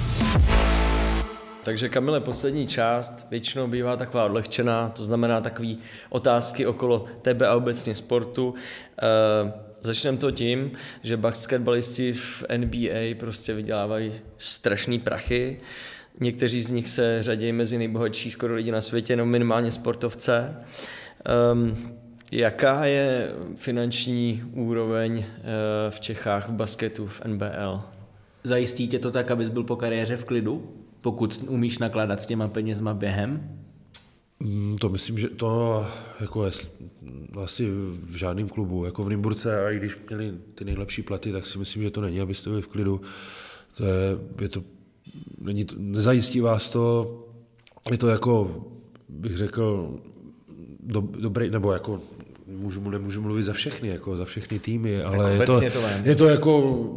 Takže Kamile, poslední část většinou bývá taková odlehčená, to znamená takové otázky okolo tebe a obecně sportu. E, začneme to tím, že basketbalisti v N B A prostě vydělávají strašný prachy. Někteří z nich se řadí mezi nejbohatší skoro lidi na světě, no minimálně sportovce. Um, jaká je finanční úroveň uh, v Čechách v basketu v N B L? Zajistí tě to tak, abys byl po kariéře v klidu, pokud umíš nakládat s těma penězma během? To myslím, že to jako je asi v žádném klubu. Jako v Nymburce, a i když měli ty nejlepší platy, tak si myslím, že to není, abyste byli v klidu. To je, je to, není to, nezajistí vás to, je to jako, bych řekl, do, dobrý, nebo jako můžu, nemůžu mluvit za všechny, jako za všechny týmy, ale je to, je to jako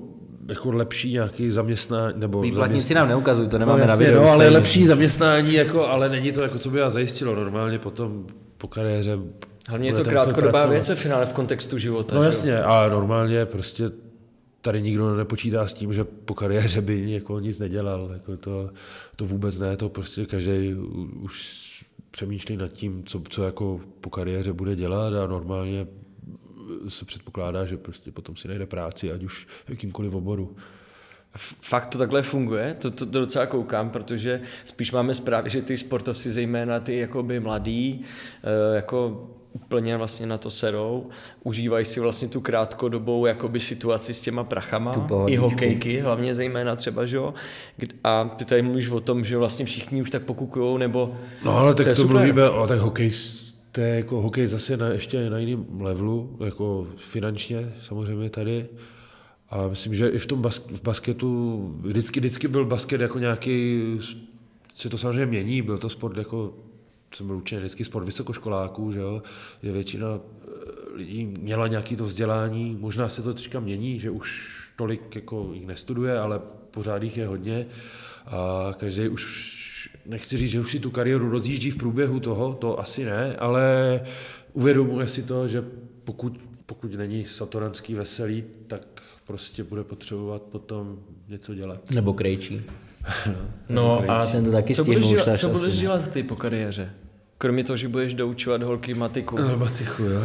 jako lepší nějaký zaměstnání, nebo výplatníci zaměstnání. Nám neukazují, to nemáme no, jasně, na videu. No, ale lepší zaměstnání, jako, ale není to, jako co by já zajistilo normálně potom po kariéře. Hlavně je to krátkodobá věc ve finále v kontextu života. No jasně, a normálně prostě tady nikdo nepočítá s tím, že po kariéře by jako nic nedělal. Jako to, to vůbec ne, to prostě každý už přemýšlí nad tím, co, co jako po kariéře bude dělat a normálně se předpokládá, že prostě potom si najde práci, ať už v jakýmkoliv oboru. Fakt to takhle funguje? To, to, to docela koukám, protože spíš máme zprávy, že ty sportovci, zejména ty jakoby mladí, jako úplně vlastně na to serou, užívají si vlastně tu krátkodobou jakoby situaci s těma prachama, i hokejky, hlavně zejména třeba, že jo? A ty tady mluvíš o tom, že vlastně všichni už tak pokukujou, nebo... No ale tak to, to mluvíme, o tak hokej, to je jako hokej zase na, ještě na jiném levelu, jako finančně samozřejmě tady. A myslím, že i v tom bas, v basketu, vždycky, vždycky byl basket jako nějaký, se to samozřejmě mění, byl to sport jako, jsem byl učený vždycky sport vysokoškoláků, že jo, že většina lidí měla nějaké to vzdělání, možná se to teďka mění, že už tolik jako jich nestuduje, ale pořád jich je hodně a každý už, nechci říct, že už si tu kariéru rozjíždí v průběhu toho, to asi ne, ale uvědomuje si to, že pokud, pokud není satoranský veselý, tak prostě bude potřebovat potom něco dělat. Nebo krejčí. No krejčí. A ten to taky co budeš, dělat, co budeš dělat ty po kariéře? Kromě toho, že budeš doučovat holky matiku. No, matiku, jo.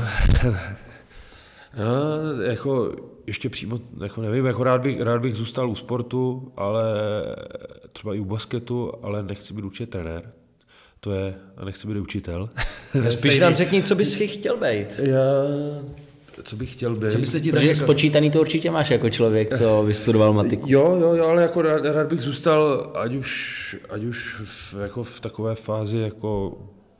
No, jako ještě přímo, jako nevím, jako rád bych, rád bych zůstal u sportu, ale třeba i u basketu, ale nechci být určitě trenér. To je, a nechci být učitel. Spíš nám řekni, co bys chtěl být. Já... Co bych chtěl být. Co by se ti Protože jako... spočítaný to určitě máš jako člověk, co vystudoval matiku. Jo, jo, jo, ale jako rád, rád bych zůstal, ať už, ať už v, jako v takové fázi, jako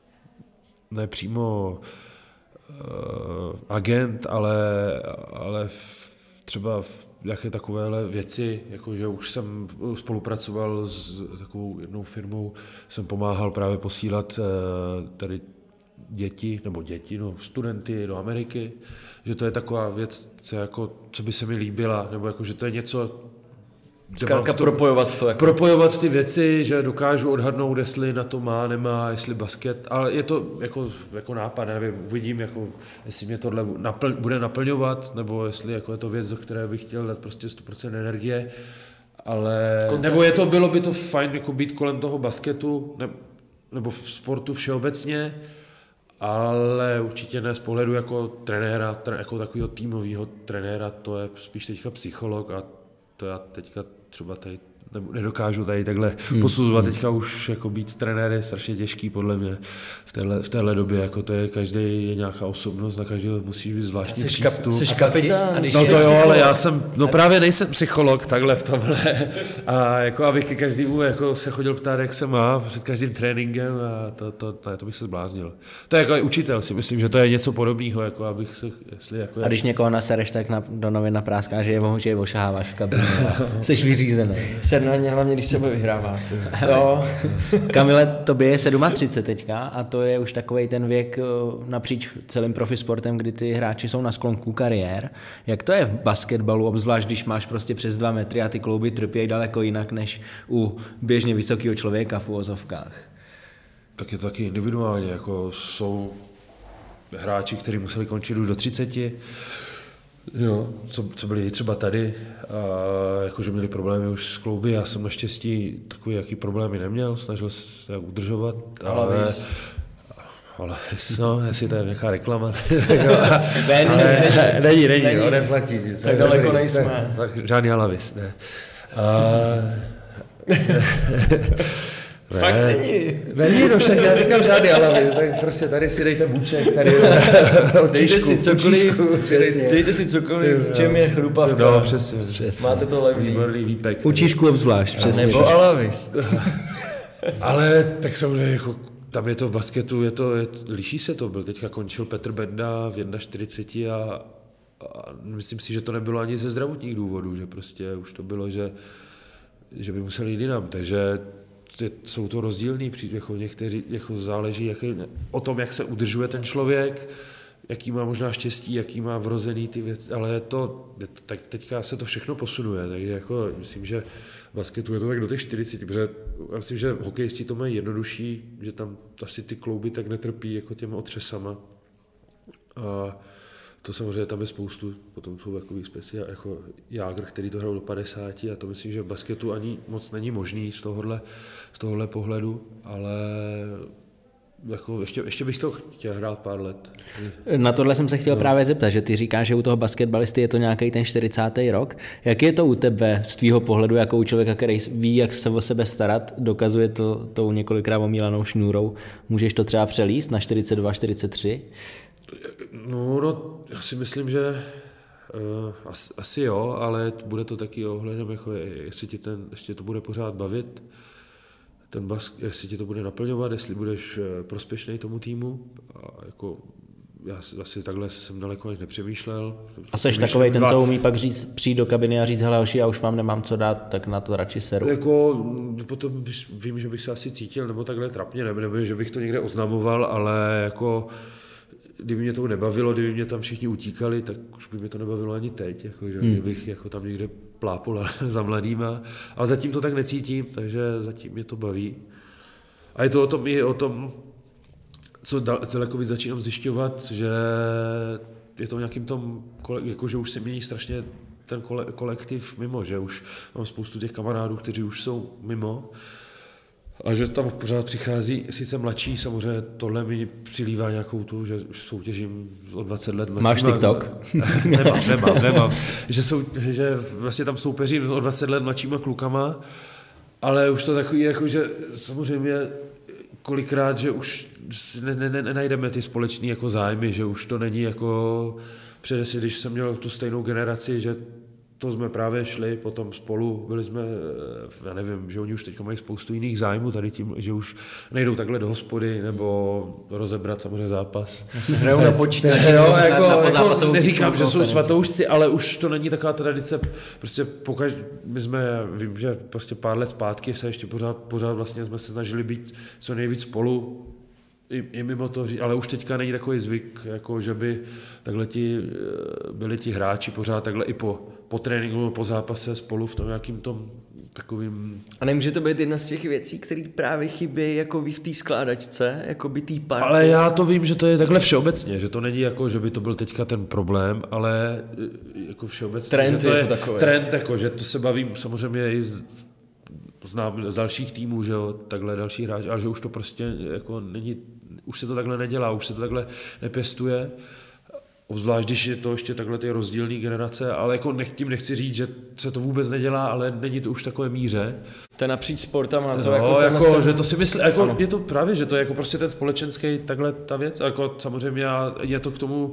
ne přímo uh, agent, ale, ale v, třeba v nějaké takovéhle věci, jako že už jsem spolupracoval s takovou jednou firmou, jsem pomáhal právě posílat uh, tady děti, nebo děti, no, studenty do Ameriky, že to je taková věc, co, jako, co by se mi líbila, nebo jako, že to je něco... Zkrátka propojovat to. Jako. Propojovat ty věci, že dokážu odhadnout, jestli na to má, nemá, jestli basket, ale je to jako, jako nápad, nevím, uvidím, jako, jestli mě tohle napl, bude naplňovat, nebo jestli jako je to věc, do které bych chtěl dát prostě sto procent energie, ale... Kontakt. Nebo je to, bylo by to fajn jako být kolem toho basketu, ne, nebo v sportu všeobecně, ale určitě ne z pohledu jako trenéra, jako takového týmového trenéra, to je spíš teďka psycholog a to já teďka třeba tady nedokážu tady takhle hmm. posuzovat, teďka už jako být trenér je strašně těžký podle mě v téhle, v téhle době, jako to je, každý je nějaká osobnost, na každého musí být zvláštní přístup. Jsi kapitán. No to jo, ale já jsem, no právě nejsem psycholog takhle v tomhle a jako abych ke každému jako se chodil ptát, jak se má před každým tréninkem a to, to, to, to bych se zbláznil. To je jako i učitel, si myslím, že to je něco podobného, jako abych se, jestli jako... A když někoho nasereš, tak na, do novin napráská, že je, že je ošaháváš v kabině a jsi vyřízený. Na ně, hlavně když se bude vyhrávat. Jo. Kamile, tobě je třicet sedm teďka a to je už takovej ten věk napříč celým profisportem, kdy ty hráči jsou na sklonku kariér. Jak to je v basketbalu, obzvlášť když máš prostě přes dva metry a ty klouby trpějí daleko jinak než u běžně vysokého člověka v uvozovkách? Tak je to taky individuálně, jako jsou hráči, kteří museli končit už do třiceti, jo, co, co byli třeba tady, a jakože měli problémy už s klouby, já jsem naštěstí takový jaký problémy neměl, snažil se udržovat, ale... Ale no, jestli to je nějaká reklama, není, ale, není, není, není, no, neplatí. Tak daleko nejsme. Tak žádný Alavis, ne. A... Ne, fakt není. Není, no však já říkám žádný Alavis, tak prostě tady si dejte buček, tady dejte si cokoliv, dejte si cokoliv, v čem je chrupavka. No, přesně, přesně. Máte to levný. Výborný výpek. U Číšku obzvlášť, přesně. Nebo Alavis. Ale tak samozřejmě jako tam je to v basketu, je to, je, liší se to, byl teďka končil Petr Benda v čtyřicet jedna a, a myslím si, že to nebylo ani ze zdravotních důvodů, že prostě už to bylo, že, že by museli jít jinam, takže jsou to rozdílný příběhy, někteří jako záleží jaký, o tom, jak se udržuje ten člověk, jaký má možná štěstí, jaký má vrozený ty věci, ale je to, je to, tak teďka se to všechno posunuje, takže jako myslím, že v basketu je to tak do těch čtyřiceti, protože já myslím, že hokejisti to mají jednodušší, že tam asi ty klouby tak netrpí jako těma otřesama. A to samozřejmě tam je spoustu, potom jsou takových speciál, jako Jágr, který to hrajou do padesáti a to myslím, že v basketu ani moc není možný z tohohle, z tohohle pohledu, ale jako ještě, ještě bych to chtěl hrát pár let. Na tohle jsem se chtěl no. právě zeptat, že ty říkáš, že u toho basketbalisty je to nějaký ten čtyřicátý rok. Jak je to u tebe z tvýho pohledu, jako u člověka, který ví, jak se o sebe starat, dokazuje to tou několikrát omílanou šňůrou, můžeš to třeba přelíst na čtyřicet dva, čtyřicet tři? No, no, já si myslím, že uh, asi, asi jo, ale bude to taky ohledem, jako jestli ti ten, ještě to bude pořád bavit, ten bask, jestli ti to bude naplňovat, jestli budeš prospěšný tomu týmu. A jako, já asi takhle jsem daleko ani nepřemýšlel. A seš takovej ten, co umí pak říct, přijít do kabiny a říct, hele hoši, já už vám nemám co dát, tak na to radši seru. Jako, potom vím, že bych se asi cítil, nebo takhle trapně, nebo, nebo že bych to někde oznamoval, ale jako kdyby mě to nebavilo, kdyby mě tam všichni utíkali, tak už by mě to nebavilo ani teď, jako, že hmm. kdybych jako tam někde plápol za mladýma, ale zatím to tak necítím, takže zatím mě to baví. A je to o tom, je o tom co daleko víc začínám zjišťovat, že je to nějakým tom, jako, že už se mění strašně ten kolektiv mimo, že už mám spoustu těch kamarádů, kteří už jsou mimo, a že tam pořád přichází sice mladší, samozřejmě tohle mi přilívá nějakou tu, že soutěžím o dvacet let mladší. Máš TikTok? nemám, nemám, nemám. Že, sou, že vlastně tam soupeřím o dvacet let mladšíma klukama, ale už to takový, jako že samozřejmě kolikrát, že už ne, ne, ne, nenajdeme ty společné jako zájmy, že už to není jako především, když jsem měl tu stejnou generaci, že to jsme právě šli potom spolu, byli jsme, já nevím, že oni už teď mají spoustu jiných zájmů tady tím, že už nejdou takhle do hospody nebo rozebrat samozřejmě zápas. Hrajou na počítači. Jo, jako, na jako neříkám, že jsou svatoušci, ale už to není taková tradice, prostě pokaž, my jsme, vím, že prostě pár let zpátky se ještě pořád, pořád vlastně jsme se snažili být co nejvíc spolu, I, i mimo to, ale už teďka není takový zvyk, jako že by takhle ti, byli ti hráči pořád takhle i po, po tréninku, po zápase spolu v tom nějakým tom takovým... A nemůže to být jedna z těch věcí, které právě chybí jako v té skládačce, jako by tý party? Ale já to vím, že to je takhle všeobecně, že to není jako, že by to byl teďka ten problém, ale jako všeobecně. Trend že to je je to takové. Trend, jako, že to se bavím samozřejmě i z, znám z dalších týmů, že jo, takhle další hráč, ale že už to prostě jako není, už se to takhle nedělá, už se to takhle nepěstuje. Obzvlášť, když je to ještě takhle ty rozdílné generace, ale jako nech, tím nechci říct, že se to vůbec nedělá, ale není to už v takové míře. To je napříč sportama, to no, jako... jako ten... že to si myslím, jako je to právě, že to je jako prostě ten společenský takhle ta věc, jako samozřejmě je to k tomu,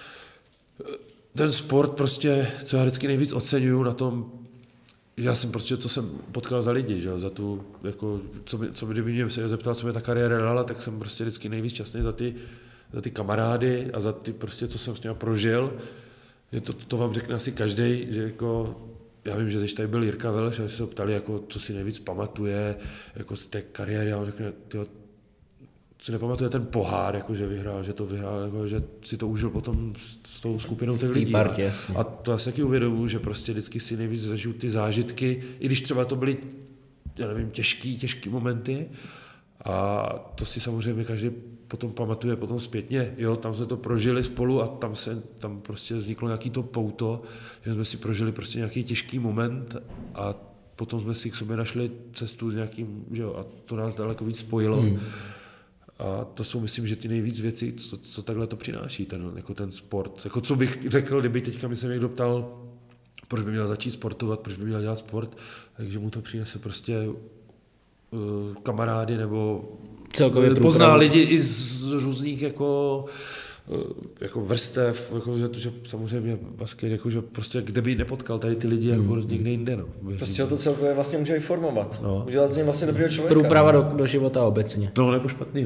ten sport prostě, co já vždycky nejvíc oceňuju na tom, já jsem prostě, co jsem potkal za lidi, že za tu, jako, co, by, co by, kdyby mě se zeptal, co mě ta kariéra dala, tak jsem prostě vždycky nejvíc šťastný za ty, za ty kamarády a za ty prostě, co jsem s nimi prožil. Je to, to vám řekne asi každý, že jako, já vím, že když tady byl Jirka Veleš, a se ho ptali, jako, co si nejvíc pamatuje, jako z té kariéry, a on řekne, tyjo, si nepamatuje ten pohár, jako, že vyhrál, že to vyhrál, jako, že si to užil potom s, s tou skupinou těch lidí. Partě, a, a to já si taky uvědomuji, že prostě vždycky si nejvíc zažiju ty zážitky, i když třeba to byly, já nevím, těžký, těžký momenty. A to si samozřejmě každý potom pamatuje potom zpětně, jo, tam jsme to prožili spolu a tam se, tam prostě vzniklo nějaký to pouto, že jsme si prožili prostě nějaký těžký moment a potom jsme si k sobě našli cestu s nějakým, že jo, a to nás daleko víc spojilo. Hmm. A to jsou, myslím, že ty nejvíc věci, co, co takhle to přináší, ten, jako ten sport. Jako co bych řekl, kdyby teďka mi se někdo ptal, proč by měl začít sportovat, proč by měl dělat sport, takže mu to přinese prostě uh, kamarády nebo celkově pozná lidi i z různých jako, jako vrstev, jako, že, že samozřejmě basket, jako, že prostě kde by nepotkal tady ty lidi jako mm. někde jinde. No. Prostě to celkově vlastně může informovat. No. Může z něj vlastně dobrýho člověka. Průprava do, do života obecně. No nebo špatný.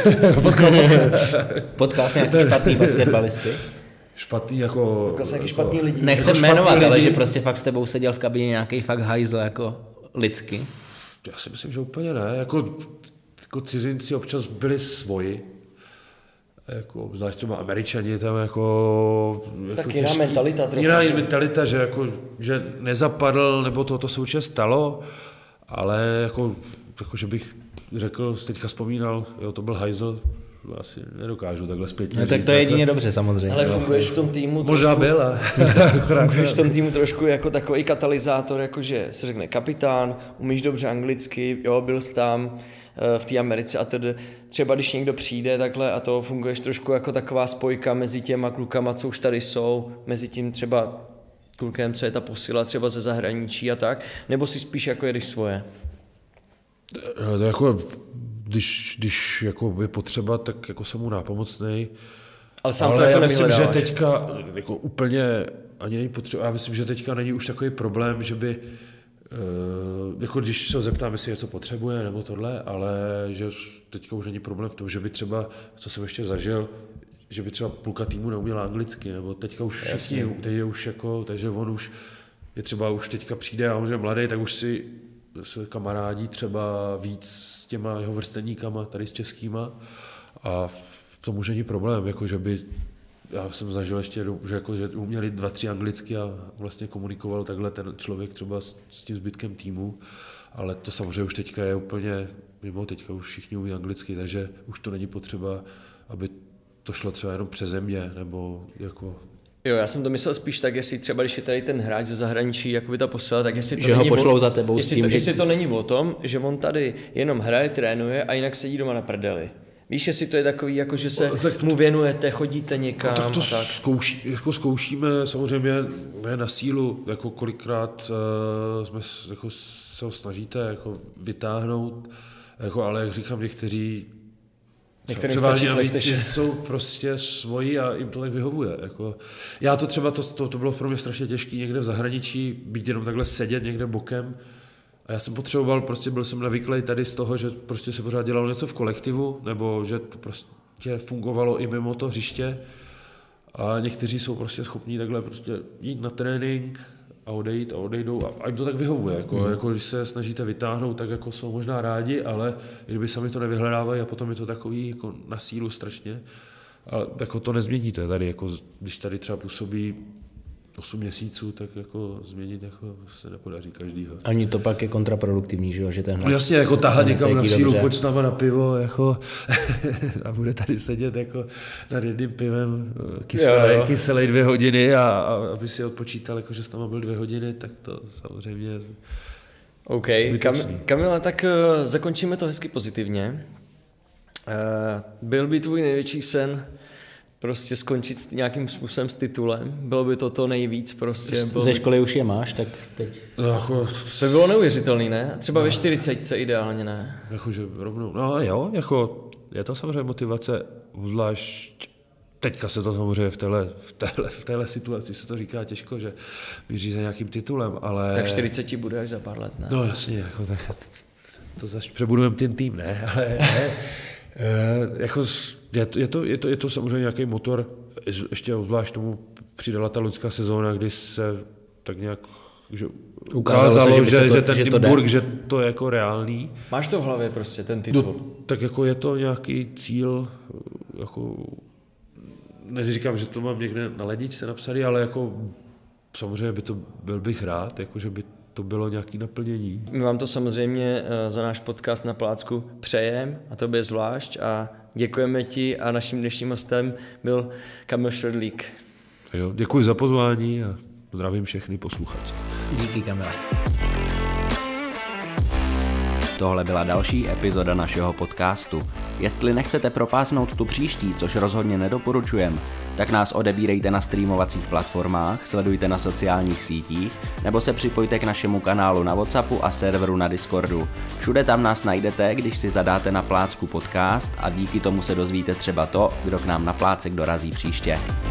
Potkal jsi nějaký špatný basketbalisty? Špatný jako... Potkal jsi nějaký špatný lidi? Nechcem jako jmenovat, lidi. Ale že prostě fakt s tebou seděl v kabině nějaký fakt hajzl jako lidsky. Já si myslím, že úplně ne. Jako, jako cizinci občas byli svoji. jako, zvlášť třeba Američani tam jako... Tak jako jiná těžký, mentalita trochu. Jiná mentalita, že, jako, že nezapadl, nebo to, to se určitě stalo, ale jako, jako, že bych řekl, teďka vzpomínal, jo, to byl hajzl, asi nedokážu takhle zpětně no, tak to je jedině dobře samozřejmě. Ale funguješ v tom týmu možná trošku, byl, ale... funguješ v tom týmu trošku jako takový katalyzátor, jakože se řekne kapitán, umíš dobře anglicky, jo, byl jsi tam v té Americe a tedy třeba když někdo přijde takhle a to funguješ trošku jako taková spojka mezi těma klukama, co už tady jsou, mezi tím třeba klukem, co je ta posila třeba ze zahraničí a tak, nebo si spíš jako jedeš svoje? To jako, když, když jako je potřeba, tak jako jsem mu nápomocnej. Ale sám ale to jako já myslím, že nevyhledáváš. teďka jako úplně ani není potřeba. Já myslím, že teďka není už takový problém, že by Uh, jako když se ho zeptám, jestli něco potřebuje nebo tohle, ale že teďka už není problém v tom, že by třeba, co jsem ještě zažil, že by třeba půlka týmu neuměla anglicky, nebo teďka už všichni, teď je už jako, takže on už je třeba už teďka přijde a on je mladý, tak už si se kamarádí třeba víc s těma jeho vrstevníkama, tady s českýma a v tom už není problém, jako že by já jsem zažil ještě, že, jako, že uměli dva, tři anglicky a vlastně komunikoval takhle ten člověk třeba s, s tím zbytkem týmu, ale to samozřejmě už teďka je úplně mimo, teďka už všichni umí anglicky, takže už to není potřeba, aby to šlo třeba jenom přeze mě, nebo jako... Jo, já jsem to myslel spíš tak, jestli třeba, když je tady ten hráč ze zahraničí, jakoby ta posila, tak jestli to že není ho pošlou o, za tebou jestli s tím, to, že... jestli to není o tom, že on tady jenom hraje, trénuje a jinak sedí doma na prdeli. Víš, jestli to je takový, jako že se tak mu věnujete, chodíte někam no, tak to a tak. zkouší, jako zkoušíme samozřejmě ne na sílu, jako kolikrát uh, jsme jako se ho snažíte jako vytáhnout, jako, ale jak říkám, někteří převážně navíc jsou prostě svoji a jim to tak vyhovuje. Jako. Já to třeba, to, to, to bylo pro mě strašně těžké někde v zahraničí, být jenom takhle sedět někde bokem. A já jsem potřeboval, prostě byl jsem navyklý tady z toho, že prostě se pořád dělalo něco v kolektivu, nebo že to prostě fungovalo i mimo to hřiště. A někteří jsou prostě schopní takhle prostě jít na trénink a odejít a odejdou a, a jim to tak vyhovuje. Jako, mm. jako když se snažíte vytáhnout, tak jako jsou možná rádi, ale i kdyby sami to nevyhledávají a potom je to takový jako na sílu strašně. Ale jako to nezměníte tady, jako když tady třeba působí osm měsíců, tak jako změnit jako se nepodaří každýho. Ani to pak je kontraproduktivní, že, že ten hráč... No jasně, jako tahat někam na sílu, dobře. pojď s náma na pivo, jako a bude tady sedět jako nad jedným pivem kyselej, kyselej dvě hodiny a, a aby si odpočítal, jako že s náma byl dvě hodiny, tak to samozřejmě... OK, Kam, Kamila, tak uh, zakončíme to hezky pozitivně. Uh, byl by tvůj největší sen prostě skončit s nějakým způsobem s titulem? Bylo by to to nejvíc prostě? Ze školy by... už je máš, tak teď... No, jako... To by bylo neuvěřitelný, ne? Třeba no. ve čtyřicítce ideálně, ne? Jakože rovnou, no jo, jako je to samozřejmě motivace, zvlášť teďka se to samozřejmě v téhle, v téhle, v téhle situaci se to říká těžko, že míří za nějakým titulem, ale... Tak čtyřicet bude až za pár let, ne? No jasně, jako tak to zase přebudujeme ten tým, ne, ale ne. E, jako je to, je, to, je, to, je to samozřejmě nějaký motor, ještě zvlášť tomu přidala ta loňská sezóna, kdy se tak nějak že ukázalo, se, že, že, to, že ten že Timburg, že to je jako reálný. Máš to v hlavě prostě, ten titul? No, tak jako je to nějaký cíl, jako neříkám, že to mám někde na ledničce napsaný, ale jako samozřejmě by to byl bych rád, jako že by to bylo nějaké naplnění. My vám to samozřejmě za náš podcast Na plácku přejem a tobě zvlášť a děkujeme ti a naším dnešním hostem byl Kamil Šverdlík. Jo, děkuji za pozvání a zdravím všechny posluchače. Díky, Kamile. Tohle byla další epizoda našeho podcastu. Jestli nechcete propásnout tu příští, což rozhodně nedoporučujem, tak nás odebírejte na streamovacích platformách, sledujte na sociálních sítích, nebo se připojte k našemu kanálu na WhatsAppu a serveru na Discordu. Všude tam nás najdete, když si zadáte Na plácku podcast a díky tomu se dozvíte třeba to, kdo k nám na plácek dorazí příště.